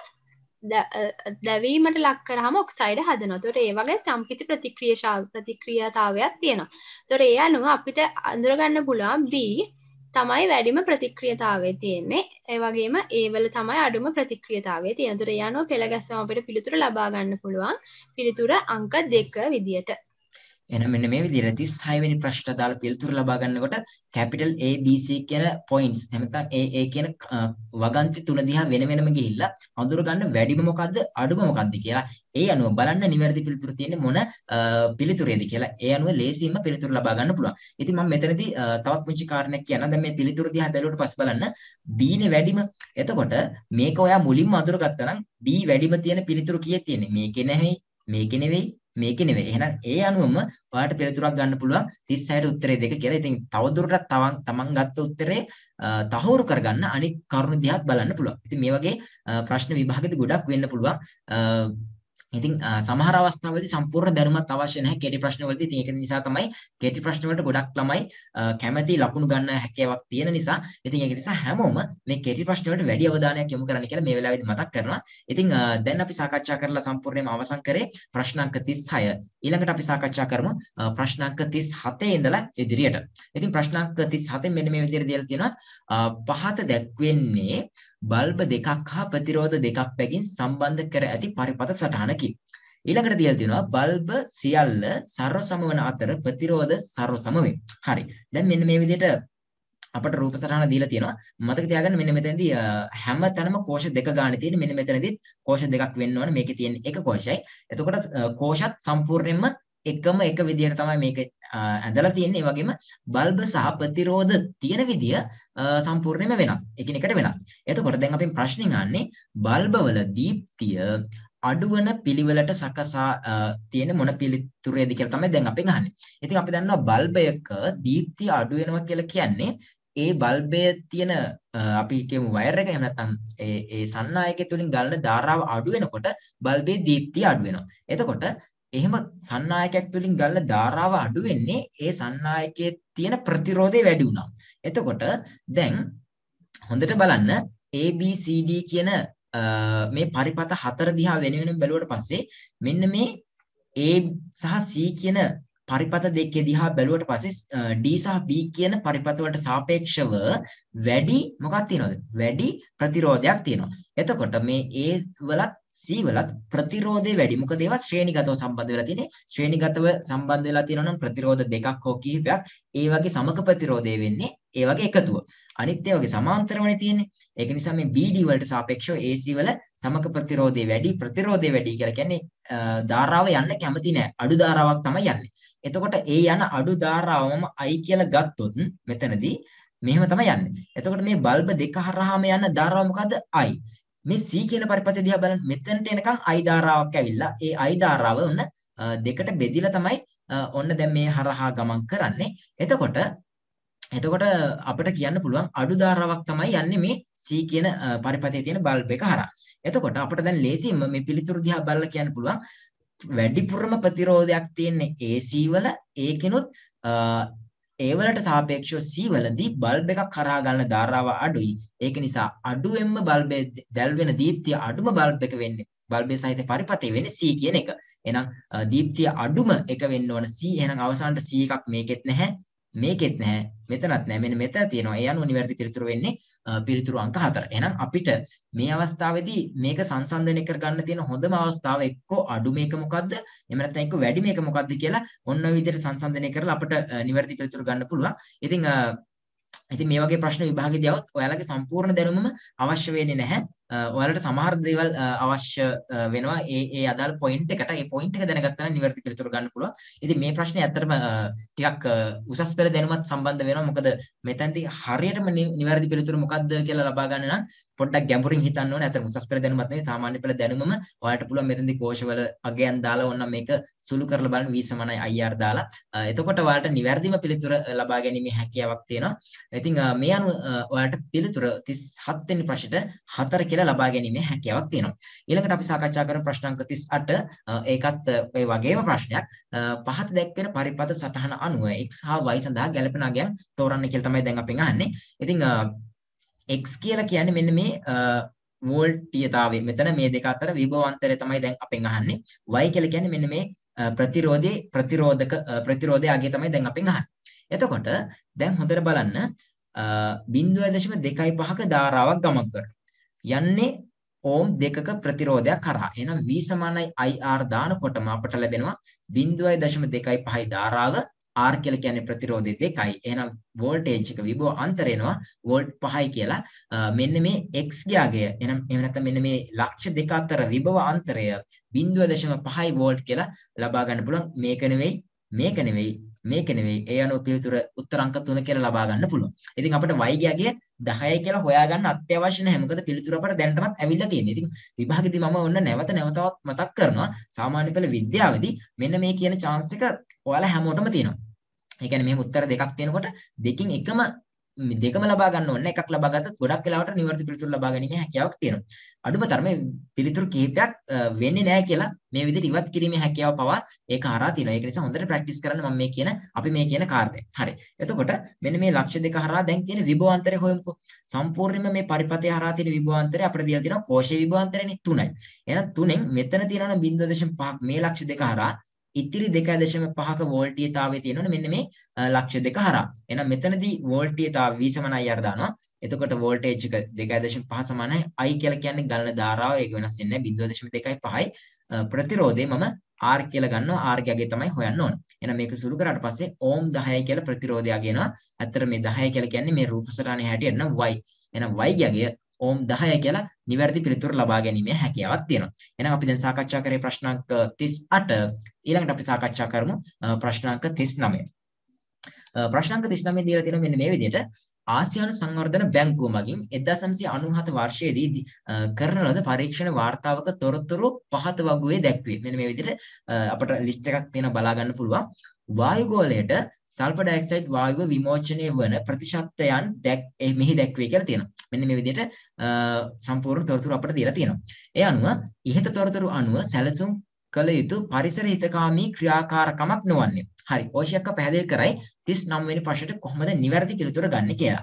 [SPEAKER 2] දැවීමට ලක් කරාම ඔක්සයිඩ් හදනවා. ඒතකොට ඒ වගේ සම්පිති ප්‍රතික්‍රියාතාවයක් තියෙනවා. ඒතකොට ඒ අනුව අපිට අඳුර ගන්න පුළුවන් B තමයි වැඩිම ප්‍රතික්‍රියාතාවය තියෙන්නේ. ඒ වගේම A වල තමයි අඩුම ප්‍රතික්‍රියාතාවය තියෙන්නේ. ඒතකොට ඒ අනුව පෙළ ගැස්සම අපිට පිළිතුර ලබා ගන්න පුළුවන්. පිළිතුර අංක 2 විදියට.
[SPEAKER 1] එහෙනම් මෙන්න මේ විදිහට 36 වෙනි ප්‍රශ්නට අදාළ පිළිතුරු ලබා ගන්නකොට කැපිටල් A B C කියන පොයින්ට්ස් එහෙම නැත්නම් A කියන වගන්ති තුන දිහා වෙන වෙනම ගිහිල්ලා අඳුර ගන්න වැඩිම මොකද්ද අඩුම මොකද්ද කියලා ඒ අනුව බලන්න නිවැරදි පිළිතුරු තියෙන්නේ මොන පිළිතුරේද කියලා ඒ අනුව ලේසියෙන්ම පිළිතුරු ලබා ගන්න පුළුවන්. ඉතින් මම මෙතනදී තවත් පුංචි කාරණයක් කියනවා. දැන් මේ පිළිතුරු දිහා බැලුවට පස්සේ බලන්න B නේ වැඩිම. එතකොට මේක ඔයා මුලින්ම අඳුරගත්තා නම් D වැඩිම තියෙන පිළිතුරු කීයක් තියෙන්නේ? මේකේ නෙවෙයි, මේකේ නෙවෙයි, මේක නෙවෙයි. එහෙනම් ඒ අනුවම ඔයාලට පිළිතුරක් ගන්න පුළුවන් 36ට උත්තරේ 2 කියලා. ඉතින් තවදුරටත් තමන් ගත්ත උත්තරේ තහවුරු කරගන්න අනිත් කරුණු දිහාත් බලන්න පුළුවන්. ඉතින් මේ වගේ ප්‍රශ්න විභාගෙදි ගොඩක් වෙන්න පුළුවන්. ඉතින් සමහර අවස්ථාවලදී සම්පූර්ණ දැනුමක් අවශ්‍ය නැහැ කෙටි ප්‍රශ්න වලදී. ඉතින් ඒක නිසා තමයි කෙටි ප්‍රශ්න වලට ගොඩක් ළමයි කැමැති ලකුණු ගන්න හැකියාවක් තියෙන නිසා. ඉතින් ඒක නිසා හැමෝම මේ කෙටි ප්‍රශ්න වලට වැඩි අවධානයක් යොමු කරන්න කියලා මේ වෙලාවේදී මතක් කරනවා. ඉතින් දැන් අපි සාකච්ඡා කරලා සම්පූර්ණයෙන්ම අවසන් කරේ ප්‍රශ්න අංක 36. ඊළඟට අපි සාකච්ඡා කරමු ප්‍රශ්න අංක 37 ඉඳලා ඉදිරියට. ඉතින් ප්‍රශ්න අංක 37 මෙන්න මේ විදිහට දීලා තියෙනවා. පහත දැක්වෙන්නේ බල්බ දෙකක් හා ප්‍රතිරෝධ දෙකක් බැගින් සම්බන්ධ කර ඇති පරිපථ සටහනකි. ඊළඟට දීලා තියෙනවා බල්බ සියල්ල සර්ව සම වන අතර ප්‍රතිරෝධ සර්ව සම වේ. හරි. දැන් මෙන්න මේ විදිහට අපට රූප සටහන දීලා තියෙනවා. මතක තියාගන්න මෙන්න මෙතනදී හැම තැනම කෝෂ දෙක ගන්න තියෙන. මෙන්න මෙතනදිත් කෝෂ දෙකක් වෙන්න ඕන. මේකේ තියෙන එක කෝෂයයි. එතකොට කෝෂත් සම්පූර්ණයෙන්ම එකම එක විදිහට තමයි මේක ඇඳලා තියෙන්නේ. ඒ වගේම බල්බ සහ ප්‍රතිරෝධ තියෙන විදිය සම්පූර්ණයෙන්ම වෙනස්. එකිනෙකට වෙනස්. එතකොට දැන් අපි ප්‍රශ්نين අහන්නේ බල්බ වල දීප්තිය අඩුවන පිළිවෙලට සකසා තියෙන මොන පිළිතුරේද කියලා තමයි දැන් අපි අහන්නේ. ඉතින් අපි දන්නවා බල්බයක දීප්තිය අඩු වෙනවා කියලා කියන්නේ ඒ බල්බයේ තියෙන අපි කියමු වයර් එක එහෙම නැත්නම් ඒ සන්නායකය තුලින් ගලන ධාරාව අඩු වෙනකොට බල්බයේ දීප්තිය අඩු වෙනවා. එතකොට එහෙම සන්නායකයක් තුලින් ගලන ධාරාව අඩු වෙන්නේ ඒ සන්නායකයේ තියෙන ප්‍රතිරෝධය වැඩි වුණා. එතකොට දැන් හොඳට බලන්න ABCD කියන මේ පරිපථ හතර දිහා වෙන වෙනම බැලුවට පස්සේ මෙන්න මේ A සහ C කියන පරිපථ දෙකේ දිහා බැලුවට පස්සේ D සහ B කියන පරිපථ වලට සාපේක්ෂව වැඩි මොකක්ද තියෙනවද? වැඩි ප්‍රතිරෝධයක් තියෙනවා. එතකොට මේ A වලත් C වලත් ප්‍රතිරෝධය වැඩි. මොකද ඒවා ශ්‍රේණිගතව සම්බන්ධ වෙලා තියෙන්නේ. ශ්‍රේණිගතව සම්බන්ධ වෙලා තියෙනවා නම් ප්‍රතිරෝධ දෙකක් හෝ කිහිපයක් ඒ වගේ සමක ප්‍රතිරෝධය වෙන්නේ ඒ වගේ එකතුව. අනිත් ඒ වගේ සමාන්තරවනේ තියෙන්නේ. ඒක නිසා මේ BD වලට සාපේක්ෂව AC වල සමක ප්‍රතිරෝධය වැඩි, ප්‍රතිරෝධය වැඩි කියලා කියන්නේ ධාරාව යන්න කැමති නෑ. අඩු ධාරාවක් තමයි යන්නේ. එතකොට ඒ යන අඩු ධාරාවම I කියලා ගත්තොත් මෙතනදී මෙහෙම තමයි යන්නේ. එතකොට මේ බල්බ දෙක හරහාම යන ධාරාව මොකද්ද? I. මේ C කියන පරිපථය දිහා බලන්න මෙතනට එනකන් I ධාරාවක් ඇවිල්ලා ඒ I ධාරාව ඔන්න දෙකට බෙදිලා තමයි ඔන්න දැන් මේ හරහා ගමන් කරන්නේ. එතකොට අපිට කියන්න පුළුවන් අඩු ධාරාවක් තමයි යන්නේ මේ C කියන පරිපථයේ තියෙන බල්බ් එක හරහා. එතකොට අපිට දැන් ලේසියෙන්ම මේ පිළිතුරු දිහා බලලා කියන්න පුළුවන් වැඩිපුරම ප්‍රතිරෝධයක් තියෙන්නේ AC වල ඒකිනුත් ඒ වලට සාපේක්ෂව C වලදී බල්බ් එකක් කරා ගන්න ධාරාව අඩුයි. ඒක නිසා අඩුවෙන්ම බල්බේ දැල්වෙන දීප්තිය අඩුම බල්බ් එක වෙන්නේ. බල්බේ සහිත පරිපථය වෙන්නේ C කියන එක. එහෙනම් දීප්තිය අඩුම එක වෙන්න ඕන C. එහෙනම් අවසානට C එකක් මේකෙත් නැහැ. මේකෙත් නැහැ. මෙතනත් නැහැ. මෙන්න මෙතන තියෙනවා. ඒ අනුව නිවැරදි පිළිතුර වෙන්නේ පිළිතුරු අංක 4. එහෙනම් අපිට මේ අවස්ථාවේදී මේක සංසන්දනය කර ගන්න තියෙන හොඳම අවස්ථාව එක්ක අඩු මේක මොකද්ද? එහෙම නැත්නම් එක්ක වැඩි මේක මොකද්ද කියලා ඔන්න ඔය විදිහට සංසන්දනය කරලා අපිට නිවැරදි පිළිතුරු ගන්න පුළුවන්. ඉතින් මේ වගේ ප්‍රශ්න විභාගෙදී આવොත් ඔයාලගේ සම්පූර්ණ දැනුමම අවශ්‍ය වෙන්නේ නැහැ. ඔයාලට සමහර දේවල් අවශ්‍ය වෙනවා ඒ අදාළ පොයින්ට් එකට. ඒ පොයින්ට් එක දැනගත්තා නම් නිවැරදි පිළිතුරු ගන්න පුළුවන්. ඉතින් මේ ප්‍රශ්නේ ඇත්තටම ටිකක් උසස් පෙළ දැනුමත් සම්බන්ධ වෙනවා. මොකද මෙතනදී හරියටම නිවැරදි පිළිතුරු මොකක්ද කියලා ලබා ගන්න නම් පොඩ්ඩක් ගැඹුරින් හිතන්න ඕනේ. ඇත්තටම උසස් පෙළ දැනුමත් නෙවෙයි සාමාන්‍ය පෙළ දැනුමම ඔයාලට පුළුවන් මෙතනදී කෝෂවල අගයන් දාලා ඕනනම් මේක සුළු කරලා බලන්න V = IR දාලා. එතකොට ඔයාලට නිවැරදිම පිළිතුර ලබා ගැනීමේ හැකියාවක් තියෙනවා. ඉතින් මේ අනුව ඔයාලට පිළිතුර 37 වෙනි ප්‍රශ්නෙට 4 කියලා ලබා ගැනීමේ හැකියාවක් තියෙනවා. ඊළඟට අපි සාකච්ඡා කරන ප්‍රශ්න අංක 38 ඒකත් ඒ වගේම ප්‍රශ්නයක්. පහත දැක්වෙන පරිපථ සටහන අනුව x හා y සඳහා ගැළපෙන අගයන් තෝරන්න කියලා තමයි දැන් අපි අහන්නේ. ඉතින් x කියලා කියන්නේ මෙන්න මේ වෝල්ටීයතාවය. මෙතන මේ දෙක අතර විභව අන්තරය තමයි දැන් අපෙන් අහන්නේ. y කියලා කියන්නේ මෙන්න මේ ප්‍රතිරෝධයේ අගය තමයි දැන් අපෙන් අහන්නේ. එතකොට දැන් හොඳට බලන්න 0.25ක ධාරාවක් ගමන් කරනවා. යන්නේ ඕම් දෙකක ප්‍රතිරෝධයක් කරා. එහෙනම් V = IR දානකොටම අපට ලැබෙනවා 0.25 ධාරාව R කියලා කියන්නේ ප්‍රතිරෝධය 2යි. එහෙනම් වෝල්ටේජ් එක විභව අන්තරය එනවා වෝල්ට් 5යි කියලා. මෙන්න මේ x ගේ අගය. එහෙනම් නැත්නම් මෙන්න මේ ලක්ෂ දෙක අතර විභව අන්තරය 0.5 වෝල්ට් කියලා ලබා ගන්න පුළුවන්. මේක නෙවෙයි. ඒ අනුව පිළිතුර උත්තර අංක 3 කියලා ලබා ගන්න පුළුවන්. ඉතින් අපිට y ගේ අගය 10යි කියලා හොයාගන්න අත්‍යවශ්‍ය නැහැ. මොකද පිළිතුර අපට දැනටමත් ඇවිල්ලා තියෙනවා. ඉතින් විභාගෙදී මම ඔන්න නැවතත් මතක් කරනවා. සාමාන්‍ය පෙළ විද්‍යාවේදී මෙන්න මේ කියන chance එක ඔයාලා හැමෝටම තියෙනවා. ඒ කියන්නේ මෙහෙම උත්තර දෙකක් තියෙනකොට දෙකින් එකම දෙකම ලබා ගන්න ඕනේ. එකක් ලබා ගත්තොත් ගොඩක් වෙලාවට නිවැරදි පිළිතුරු ලබා ගැනීමේ හැකියාවක් තියෙනවා. අඩුම තරමේ පිළිතුරු කිහිපයක් වෙන්නේ නැහැ කියලා මේ විදිහට ඉවත් කිරීමේ හැකියාව පවා ඒක හරහා තියෙනවා. ඒක නිසා හොඳට ප්‍රැක්ටිස් කරන්න අපි මේ කියන කාර්යය. හරි. එතකොට මෙන්න මේ ලක්ෂ්‍ය දෙක හරහා දැන් තියෙන විභවාන්තරය හොයමුකෝ. සම්පූර්ණයෙන්ම මේ පරිපථය හරහා තියෙන විභවාන්තරය අපිට දීලා තියෙනවා කෝෂේ විභවාන්තරයනේ 3යි. එහෙනම් 3න් මෙතන තියෙනවා 0.5ක් මේ ලක්ෂ්‍ය දෙක හරහා ඉතිරි 2.5ක වෝල්ටීයතාවය තියෙනවනේ මෙන්න මේ ලක්ෂ්‍ය දෙක හරහා. එහෙනම් මෙතනදී වෝල්ටීයතාව V = IR දානවා. එතකොට වෝල්ටේජ් එක 2.5 සමානයි I කියලා කියන්නේ ගලන ධාරාව. ඒක වෙනස් වෙන්නේ නැහැ 0.25යි. ප්‍රතිරෝධය මම R කියලා ගන්නවා. R ගේ තමයි හොයන්න ඕන. එහෙනම් මේක සුළු කරාට පස්සේ ඕම් 10යි කියලා ප්‍රතිරෝධය ගේනවා. ඇත්තට මේ 10 කියලා කියන්නේ මේ රූප සටහනේ හැටියට නම් Y. එහෙනම් Y ගේ ඕම් 10 කියලා නිවැරදි පිළිතුරු ලබා ගැනීමේ හැකියාවක් තියෙනවා. එහෙනම් අපි දැන් සාකච්ඡා කරේ ප්‍රශ්නාංක 38. ඊළඟට අපි සාකච්ඡා කරමු ප්‍රශ්නාංක 39. ප්‍රශ්නාංක 39 දීලා තියෙනවා මෙන්න මේ විදිහට ආසියානු සංවර්ධන බැංකුව මගින් 1997 වර්ෂයේදී කරන ලද පරීක්ෂණ වාර්තාවක තොරතුරු පහත වගුවේ දැක්වේ. මෙන්න මේ විදිහට අපිට ලිස්ට් එකක් තියෙනවා බලා ගන්න පුළුවන්. වායුගෝලයට සල්ෆර් ඩයොක්සයිඩ් වායුව විමෝචනය වන ප්‍රතිශතයන් මෙහි දැක්වේ කියලා තියෙනවා. මෙන්න මේ විදිහට සම්පූර්ණ තොරතුරු අපිට දීලා තියෙනවා. ඒ අනුව ඉහත තොරතුරු අනුව සැලසුම් කළ යුතු පරිසර හිතකාමී ක්‍රියාකාරකමක් නොවන්නේ. හරි. ඕෂියක්ක පැහැදිලි කරයි 39 වෙනි ප්‍රශ්නෙට කොහොමද නිවැරදි පිළිතුර ගන්න කියලා.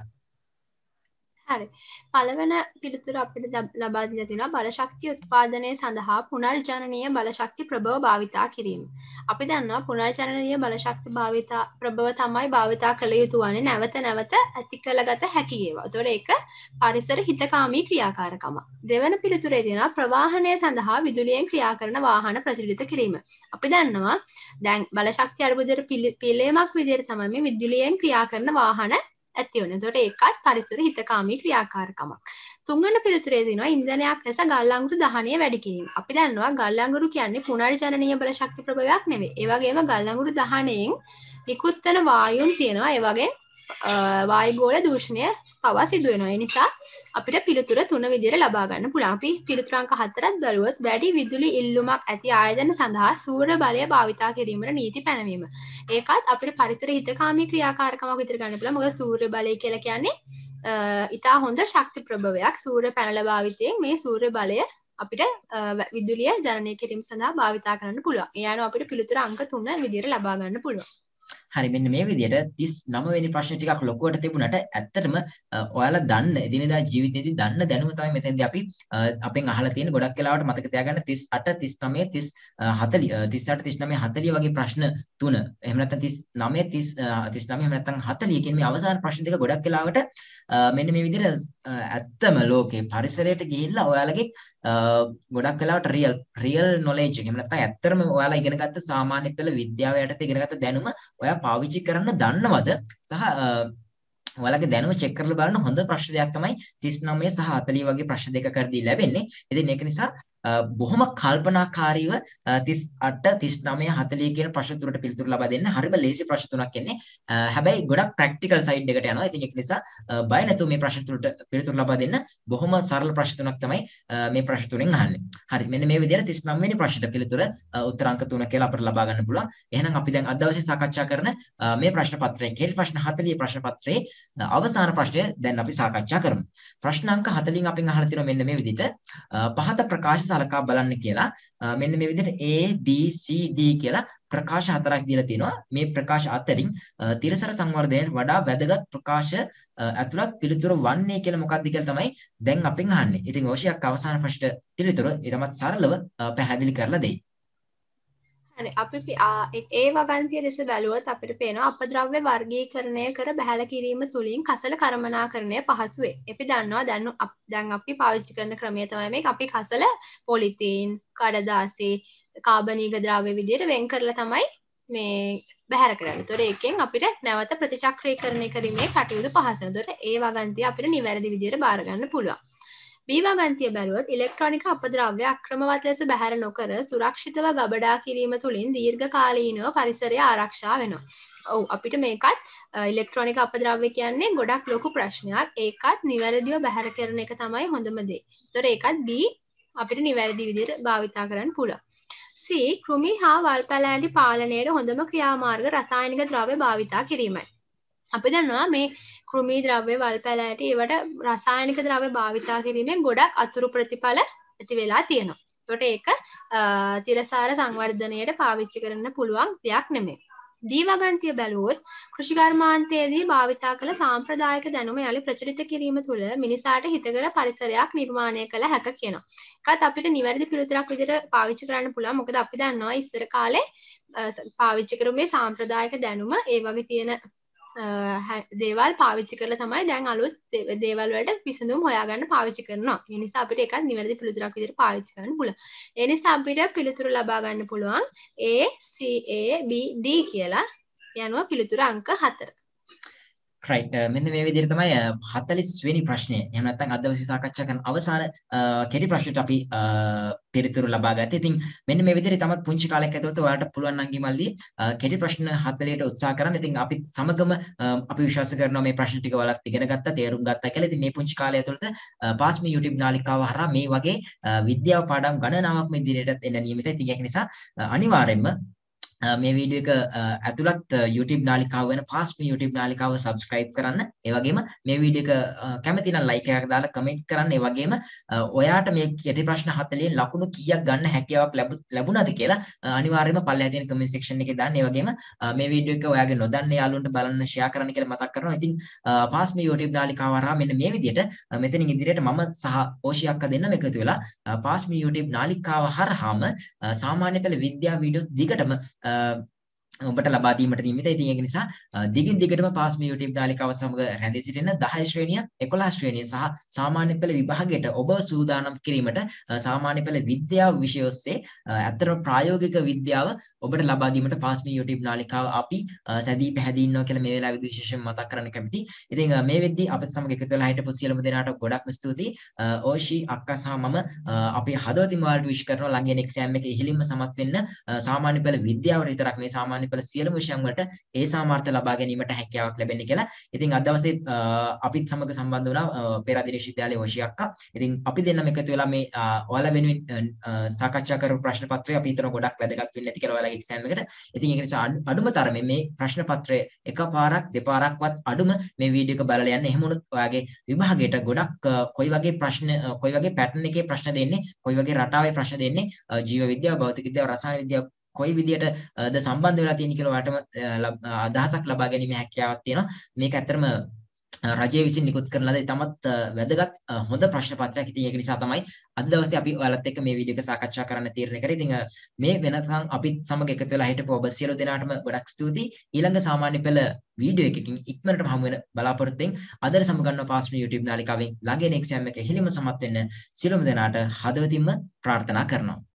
[SPEAKER 2] හරි. පළවෙනි පිළිතුර අපිට ලබා දීලා තියෙනවා බලශක්තිය උත්පාදනය සඳහා පුනර්ජනනීය බලශක්ති ප්‍රභව භාවිතා කිරීම. අපි දන්නවා පුනර්ජනනීය බලශක්ති ප්‍රභව තමයි භාවිතා කළ යුතු වන්නේ නැවත නැවත ඇති කළගත හැකි ඒවා. ඒතකොට ඒක පරිසර හිතකාමී ක්‍රියාකාරකම. දෙවන පිළිතුරේ තියෙනවා ප්‍රවාහනය සඳහා විදුලියෙන් ක්‍රියා කරන වාහන ප්‍රචලිත කිරීම. අපි දන්නවා දැන් බලශක්ති අර්බුදයට පිළියමක් විදිහට තමයි මේ විදුලියෙන් ක්‍රියා කරන වාහන ඇති වෙන. එතකොට ඒකත් පරිසර හිතකාමී ක්‍රියාකාරකමක්. තුන්වන පිළිතුරේ දෙනවා ඉන්ධනයක් ලෙස ගල් අඟුරු දහනය වැඩි කිරීම. අපි දන්නවා ගල් අඟුරු කියන්නේ පුනර්ජනනීය බලශක්ති ප්‍රභවයක් නෙවෙයි. ඒ වගේම ගල් අඟුරු දහනයෙන් නිකුත් වෙන වායුන් තියෙනවා. ඒ වගේ වායුගෝල දූෂණය පවා සිදු වෙනවා. ඒ නිසා අපිට පිළිතුර තුන විදිහට ලබා ගන්න පුළුවන්. අපි පිළිතුරු අංක 4ක් බලුවොත් වැඩි විදුලි ඉල්ලුමක් ඇති ආයතන සඳහා සූර්ය බලය භාවිතා කිරීමට නීති පැනවීම. ඒකත් අපිට පරිසර හිතකාමී ක්‍රියාකාරකමක් විදිහට ගන්න පුළුවන්. මොකද සූර්ය බලය කියලා කියන්නේ ඉතා හොඳ ශක්ති ප්‍රභවයක්. සූර්ය පැනල භාවිතයෙන් මේ සූර්ය බලය අපිට විදුලිය ජනනය කිරීම සඳහා භාවිතා කරන්න පුළුවන්. ඒ අනුව අපිට පිළිතුර අංක 3 විදිහට ලබා ගන්න පුළුවන්.
[SPEAKER 1] හරි මෙන්න මේ විදිහට 39 වෙනි ප්‍රශ්නේ ටිකක් ලොකුවට තිබුණාට ඇත්තටම ඔයාලා දන්න එදිනෙදා ජීවිතේදී දන්න දැනුම තමයි මෙතෙන්දී අපි අපෙන් අහලා තියෙන ගොඩක් වෙලාවට මතක තියාගන්න 38 39 40 39 40 වගේ ප්‍රශ්න තුන එහෙම නැත්නම් 39 39 එහෙම නැත්නම් 40 කියන මේ අවසාන ප්‍රශ්න දෙක ගොඩක් වෙලාවට මෙන්න මේ විදිහට ඇත්තම ලෝකේ පරිසරයට ගිහිල්ලා ඔයාලගේ ගොඩක් වෙලාවට රියල් නොලෙජ් එක එහෙම නැත්නම් ඇත්තටම ඔයාලා ඉගෙන ගත්ත සාමාන්‍ය පෙළ විද්‍යාව යටතේ ඉගෙන ගත්ත දැනුම ඔයා පාවිච්චි කරන්න දන්නවද සහ ඔයාලගේ දැනුම චෙක් කරලා බලන්න හොඳ ප්‍රශ්න දෙයක් තමයි 39 සහ 40 වගේ ප්‍රශ්න දෙකකදී ලැබෙන්නේ. ඉතින් ඒක නිසා බොහොම කල්පනාකාරීව 38 39 40 කියන ප්‍රශ්න තුනට පිළිතුරු ලබා දෙන්න හරිම ලේසි ප්‍රශ්න තුනක් එන්නේ. හැබැයි ගොඩක් ප්‍රැක්ටිකල් සයිඩ් එකට යනවා. ඉතින් ඒක නිසා බය නැතුව මේ ප්‍රශ්න තුනට පිළිතුරු ලබා දෙන්න බොහොම සරල ප්‍රශ්න තුනක් තමයි මේ ප්‍රශ්න තුනෙන් අහන්නේ. හරි මෙන්න මේ විදිහට 39 වෙනි ප්‍රශ්නට පිළිතුර උත්තර අංක 3 කියලා අපිට ලබා ගන්න පුළුවන්. එහෙනම් අපි දැන් අද දවසේ සාකච්ඡා කරන මේ ප්‍රශ්න පත්‍රයේ කෙටි ප්‍රශ්න 40 ප්‍රශ්න පත්‍රයේ අවසාන ප්‍රශ්නය දැන් අපි සාකච්ඡා කරමු. ප්‍රශ්න අංක 40න් අපෙන් අහලා තියෙනවා මෙන්න මේ විදිහට පහත ප්‍රකාශ සලකා බලන්න කියලා. මෙන්න මේ විදිහට A B C D කියලා ප්‍රකාශ හතරක් දීලා තිනවා. මේ ප්‍රකාශ අතරින් තිරසර සංවර්ධනයට වඩා වැදගත් ප්‍රකාශ ඇතුළත් පිළිතුරු වන්නේ කියලා මොකක්ද කියලා තමයි දැන් අපෙන් අහන්නේ. ඉතින් ඕෂියක් අවසාන ප්‍රශ්නට පිළිතුර ඊටමත් සරලව පැහැදිලි කරලා දෙයි.
[SPEAKER 2] හරි අපි ඒ වගන්තිය ලෙස බැලුවොත් අපිට පේනවා අපද්‍රව්‍ය වර්ගීකරණය කර බැහැල කිරීම තුලින් කසල කර්මනාකරණය පහසු වේ. අපි දන්නවා දැන් අපි පාවිච්චි කරන ක්‍රමය තමයි මේක. අපි කසල පොලිතීන්, කඩදාසි, කාබනීය ද්‍රව්‍ය විදිහට වෙන් කරලා තමයි මේ බැහැර කරන්නේ. ඒතකොට ඒකෙන් අපිට නැවත ප්‍රතිචක්‍රීකරණය කිරීමේ කටයුතු පහසු වෙනවා. ඒතකොට ඒ වගන්තිය අපිට නිවැරදි විදිහට බාර ගන්න පුළුවන්. B වගන්තිය බැලුවොත් ඉලෙක්ට්‍රොනික අපද්‍රව්‍ය අක්‍රමවත් ලෙස බැහැර නොකර සුරක්ෂිතව ගබඩා කිරීම තුළින් දීර්ඝකාලීනව පරිසරය ආරක්ෂා වෙනවා. ඔව් අපිට මේකත් ඉලෙක්ට්‍රොනික අපද්‍රව්‍ය කියන්නේ ගොඩක් ලොකු ප්‍රශ්නයක්. ඒකත් නිවැරදිව බැහැර කරන එක තමයි හොඳම දේ. ඒතොර ඒකත් B අපිට නිවැරදි විදිහට භාවිතා කරන්න පුළුවන්. C කෘමි හා වල්පැලෑටි පාලනයේ හොඳම ක්‍රියාමාර්ග රසායනික ද්‍රව්‍ය භාවිතා කිරීමයි. අපි දන්නවා මේ කෘමී ද්‍රව්‍ය වල් පැල ඇටි ඒවට රසායනික ද්‍රව්‍ය භාවිතා කිරීමෙන් ගොඩක් අතුරු ප්‍රතිඵල ඇති වෙලා තියෙනවා. ඒකට ඒක තිරසාර සංවර්ධනයට පාවිච්චි කරන්න පුළුවන් දෙයක් නෙමෙයි. දීවගන්තිය බැලුවොත් කෘෂිකර්මාන්තයේදී භාවිතා කළ සාම්ප්‍රදායික දැනුම යළි ප්‍රචලිත කිරීම තුළ මිනිසාට හිතකර පරිසරයක් නිර්මාණය කළ හැක කියනවා. ඒකත් අපිට නිවැරදි පිළිතුරක් විදිහට පාවිච්චි කරන්න පුළුවන්. මොකද අපි දන්නවා ඉස්සර කාලේ පාවිච්චි කරපු මේ සාම්ප්‍රදායික දැනුම ඒ වගේ තියෙන දේවල් පාවිච්චි කරලා තමයි දැන් අලුත් දේවල් වලට විසඳුම් හොයාගන්න පාවිච්චි කරනවා. ඒ නිසා අපිට ඒකත් නිවැරදි පිළිතුරක් විදිහට පාවිච්චි කරන්න පුළුවන්. ඒ නිසා අපිට පිළිතුරු ලබා ගන්න පුළුවන් A C A B D කියලා යනවා පිළිතුර අංක 4.
[SPEAKER 1] right මෙන්න මේ විදිහට තමයි 40 වෙනි ප්‍රශ්නය. එහෙම නැත්නම් අද දවසේ සාකච්ඡා කරන අවසාන කෙටි ප්‍රශ්නයට අපි පිළිතුරු ලබා ගත්තා. ඉතින් මෙන්න මේ විදිහට තමත් පුංචි කාලයක් ඇතුළත ඔයාලට පුළුවන් නම් ගිමල්ලි කෙටි ප්‍රශ්න 40ට උත්සාහ කරන්න. ඉතින් අපි සමගම අපි විශ්වාස කරනවා මේ ප්‍රශ්න ටික ඔයාලත් ඉගෙන ගත්තා, තේරුම් ගත්තා කියලා. ඉතින් මේ පුංචි කාලය ඇතුළත පාස් මේ YouTube නාලිකාව හරහා මේ වගේ විද්‍යාව පාඩම් ගණනාවක් මේ ඉදිරියට එන්න නියමිතයි. ඉතින් ඒක නිසා අනිවාර්යෙන්ම මේ වීඩියෝ එක ඇතුළත් YouTube නාලිකාව වෙන පාස් මේ YouTube නාලිකාව subscribe කරන්න. ඒ වගේම මේ වීඩියෝ එක කැමති නම් like එකක් දාලා comment කරන්න. ඒ වගේම ඔයාට මේ කෙටි ප්‍රශ්න 40 ලකුණු කීයක් ගන්න හැකියාවක් ලැබුණාද කියලා අනිවාර්යයෙන්ම පල්ලෙහා තියෙන comment section එකේ දාන්න. ඒ වගේම මේ වීඩියෝ එක ඔයාගේ නොදන්න යාළුවන්ට බලන්න share කරන්න කියලා මතක් කරනවා. ඉතින් පාස් මේ YouTube නාලිකාව හරහා මෙන්න මේ විදිහට මෙතනින් ඉදිරියට මම සහ ඕෂි අක්කා දෙන්නම එකතු වෙලා පාස් මේ YouTube නාලිකාව හරහාම සාමාන්‍ය පෙළ විද්‍යා වීඩියෝස් දිගටම ඔබට ලබා දීමට නියමිතයි. ඉතින් ඒක නිසා දිගින් දිගටම පාස් මේ YouTube නාලිකාව සමග රැඳී සිටින 10 ශ්‍රේණිය 11 ශ්‍රේණිය සහ සාමාන්‍ය පෙළ විභාගයට ඔබ සූදානම් කිරීමට සාමාන්‍ය පෙළ විද්‍යාව විෂය ඔස්සේ අතර ප්‍රායෝගික විද්‍යාව ඔබට ලබා දීමට පාස් මේ YouTube නාලිකාව අපි සැදී පැහැදී ඉන්නවා කියලා මේ වෙලාවේදී විශේෂයෙන් මතක් කරන්න කැමතියි. ඉතින් මේ වෙද්දී අපිට සමග එකතු වෙලා හිටපු සියලුම දෙනාට ගොඩක්ම ස්තුතියි. ඕෂි අක්කා සහ මම අපි හදවතින් ඔයාලට විශ් කරනවා ළඟ එන එක්සෑම් එකේ ඉහළින්ම සමත් වෙන්න. සාමාන්‍ය පෙළ විද්‍යාවට විතරක් මේ සාමාන්‍ය පෙළ සියලුම විෂයන් වලට ඒ සාමාර්ථය ලබා ගැනීමට හැකියාවක් ලැබෙන්නේ කියලා. ඉතින් අද දවසේ අපිත් සමග සම්බන්ධ වුණා පෙරදින විශ්වවිද්‍යාලයේ ඕෂි අක්කා. ඉතින් අපි දෙන්නම එකතු වෙලා මේ ඔයාලා වෙනුවෙන් සාකච්ඡා කරපු ප්‍රශ්න පත්‍රය අපි හිතන ගොඩක් වැදගත් වෙන්නේ නැති කියලා ඔයාලගේ එක්සෑම් එකට. ඉතින් ඒක නිසා අඩුම තරමේ මේ ප්‍රශ්න පත්‍රය එකපාරක් දෙපාරක්වත් අඩුම මේ වීඩියෝ එක බලලා යන්න. එහෙම වුණොත් ඔයාගේ විභාගයට ගොඩක් කොයි වගේ ප්‍රශ්න කොයි වගේ පැටර්න් එකේ ප්‍රශ්න දෙන්නේ, කොයි වගේ රටාවේ ප්‍රශ්න දෙන්නේ, ජීව විද්‍යාව, භෞතික විද්‍යාව, රසායන විද්‍යාව කොයි විදියට ද සම්බන්ධ වෙලා තියෙන කියලා ඔයාලටම අදහසක් ලබා ගැනීම හැකියාවක් තියෙනවා. මේක ඇත්තටම රජය විසින් නිකුත් කරන ලද ඉතාමත් වැදගත් හොඳ ප්‍රශ්න පත්‍රයක්. ඉතින් ඒක නිසා තමයි අද දවසේ අපි ඔයාලත් එක්ක මේ වීඩියෝ එක සාකච්ඡා කරන්න තීරණය කරේ. ඉතින් මේ වෙනකන් අපිත් සමග එකතු වෙලා හිටපු ඔබ සියලු දෙනාටම ගොඩක් ස්තුතියි. ඊළඟ සාමාන්‍ය පෙළ වීඩියෝ එකකින් ඉක්මනටම හමු වෙන බලාපොරොත්තුෙන් අදට සමගන්නවා පාස් මේ YouTube නාලිකාවෙන් ළඟ එන එක්සෑම් එක හිලින්ම සමත් වෙන්න සියලුම දෙනාට හදවතින්ම ප්‍රාර්ථනා කරනවා.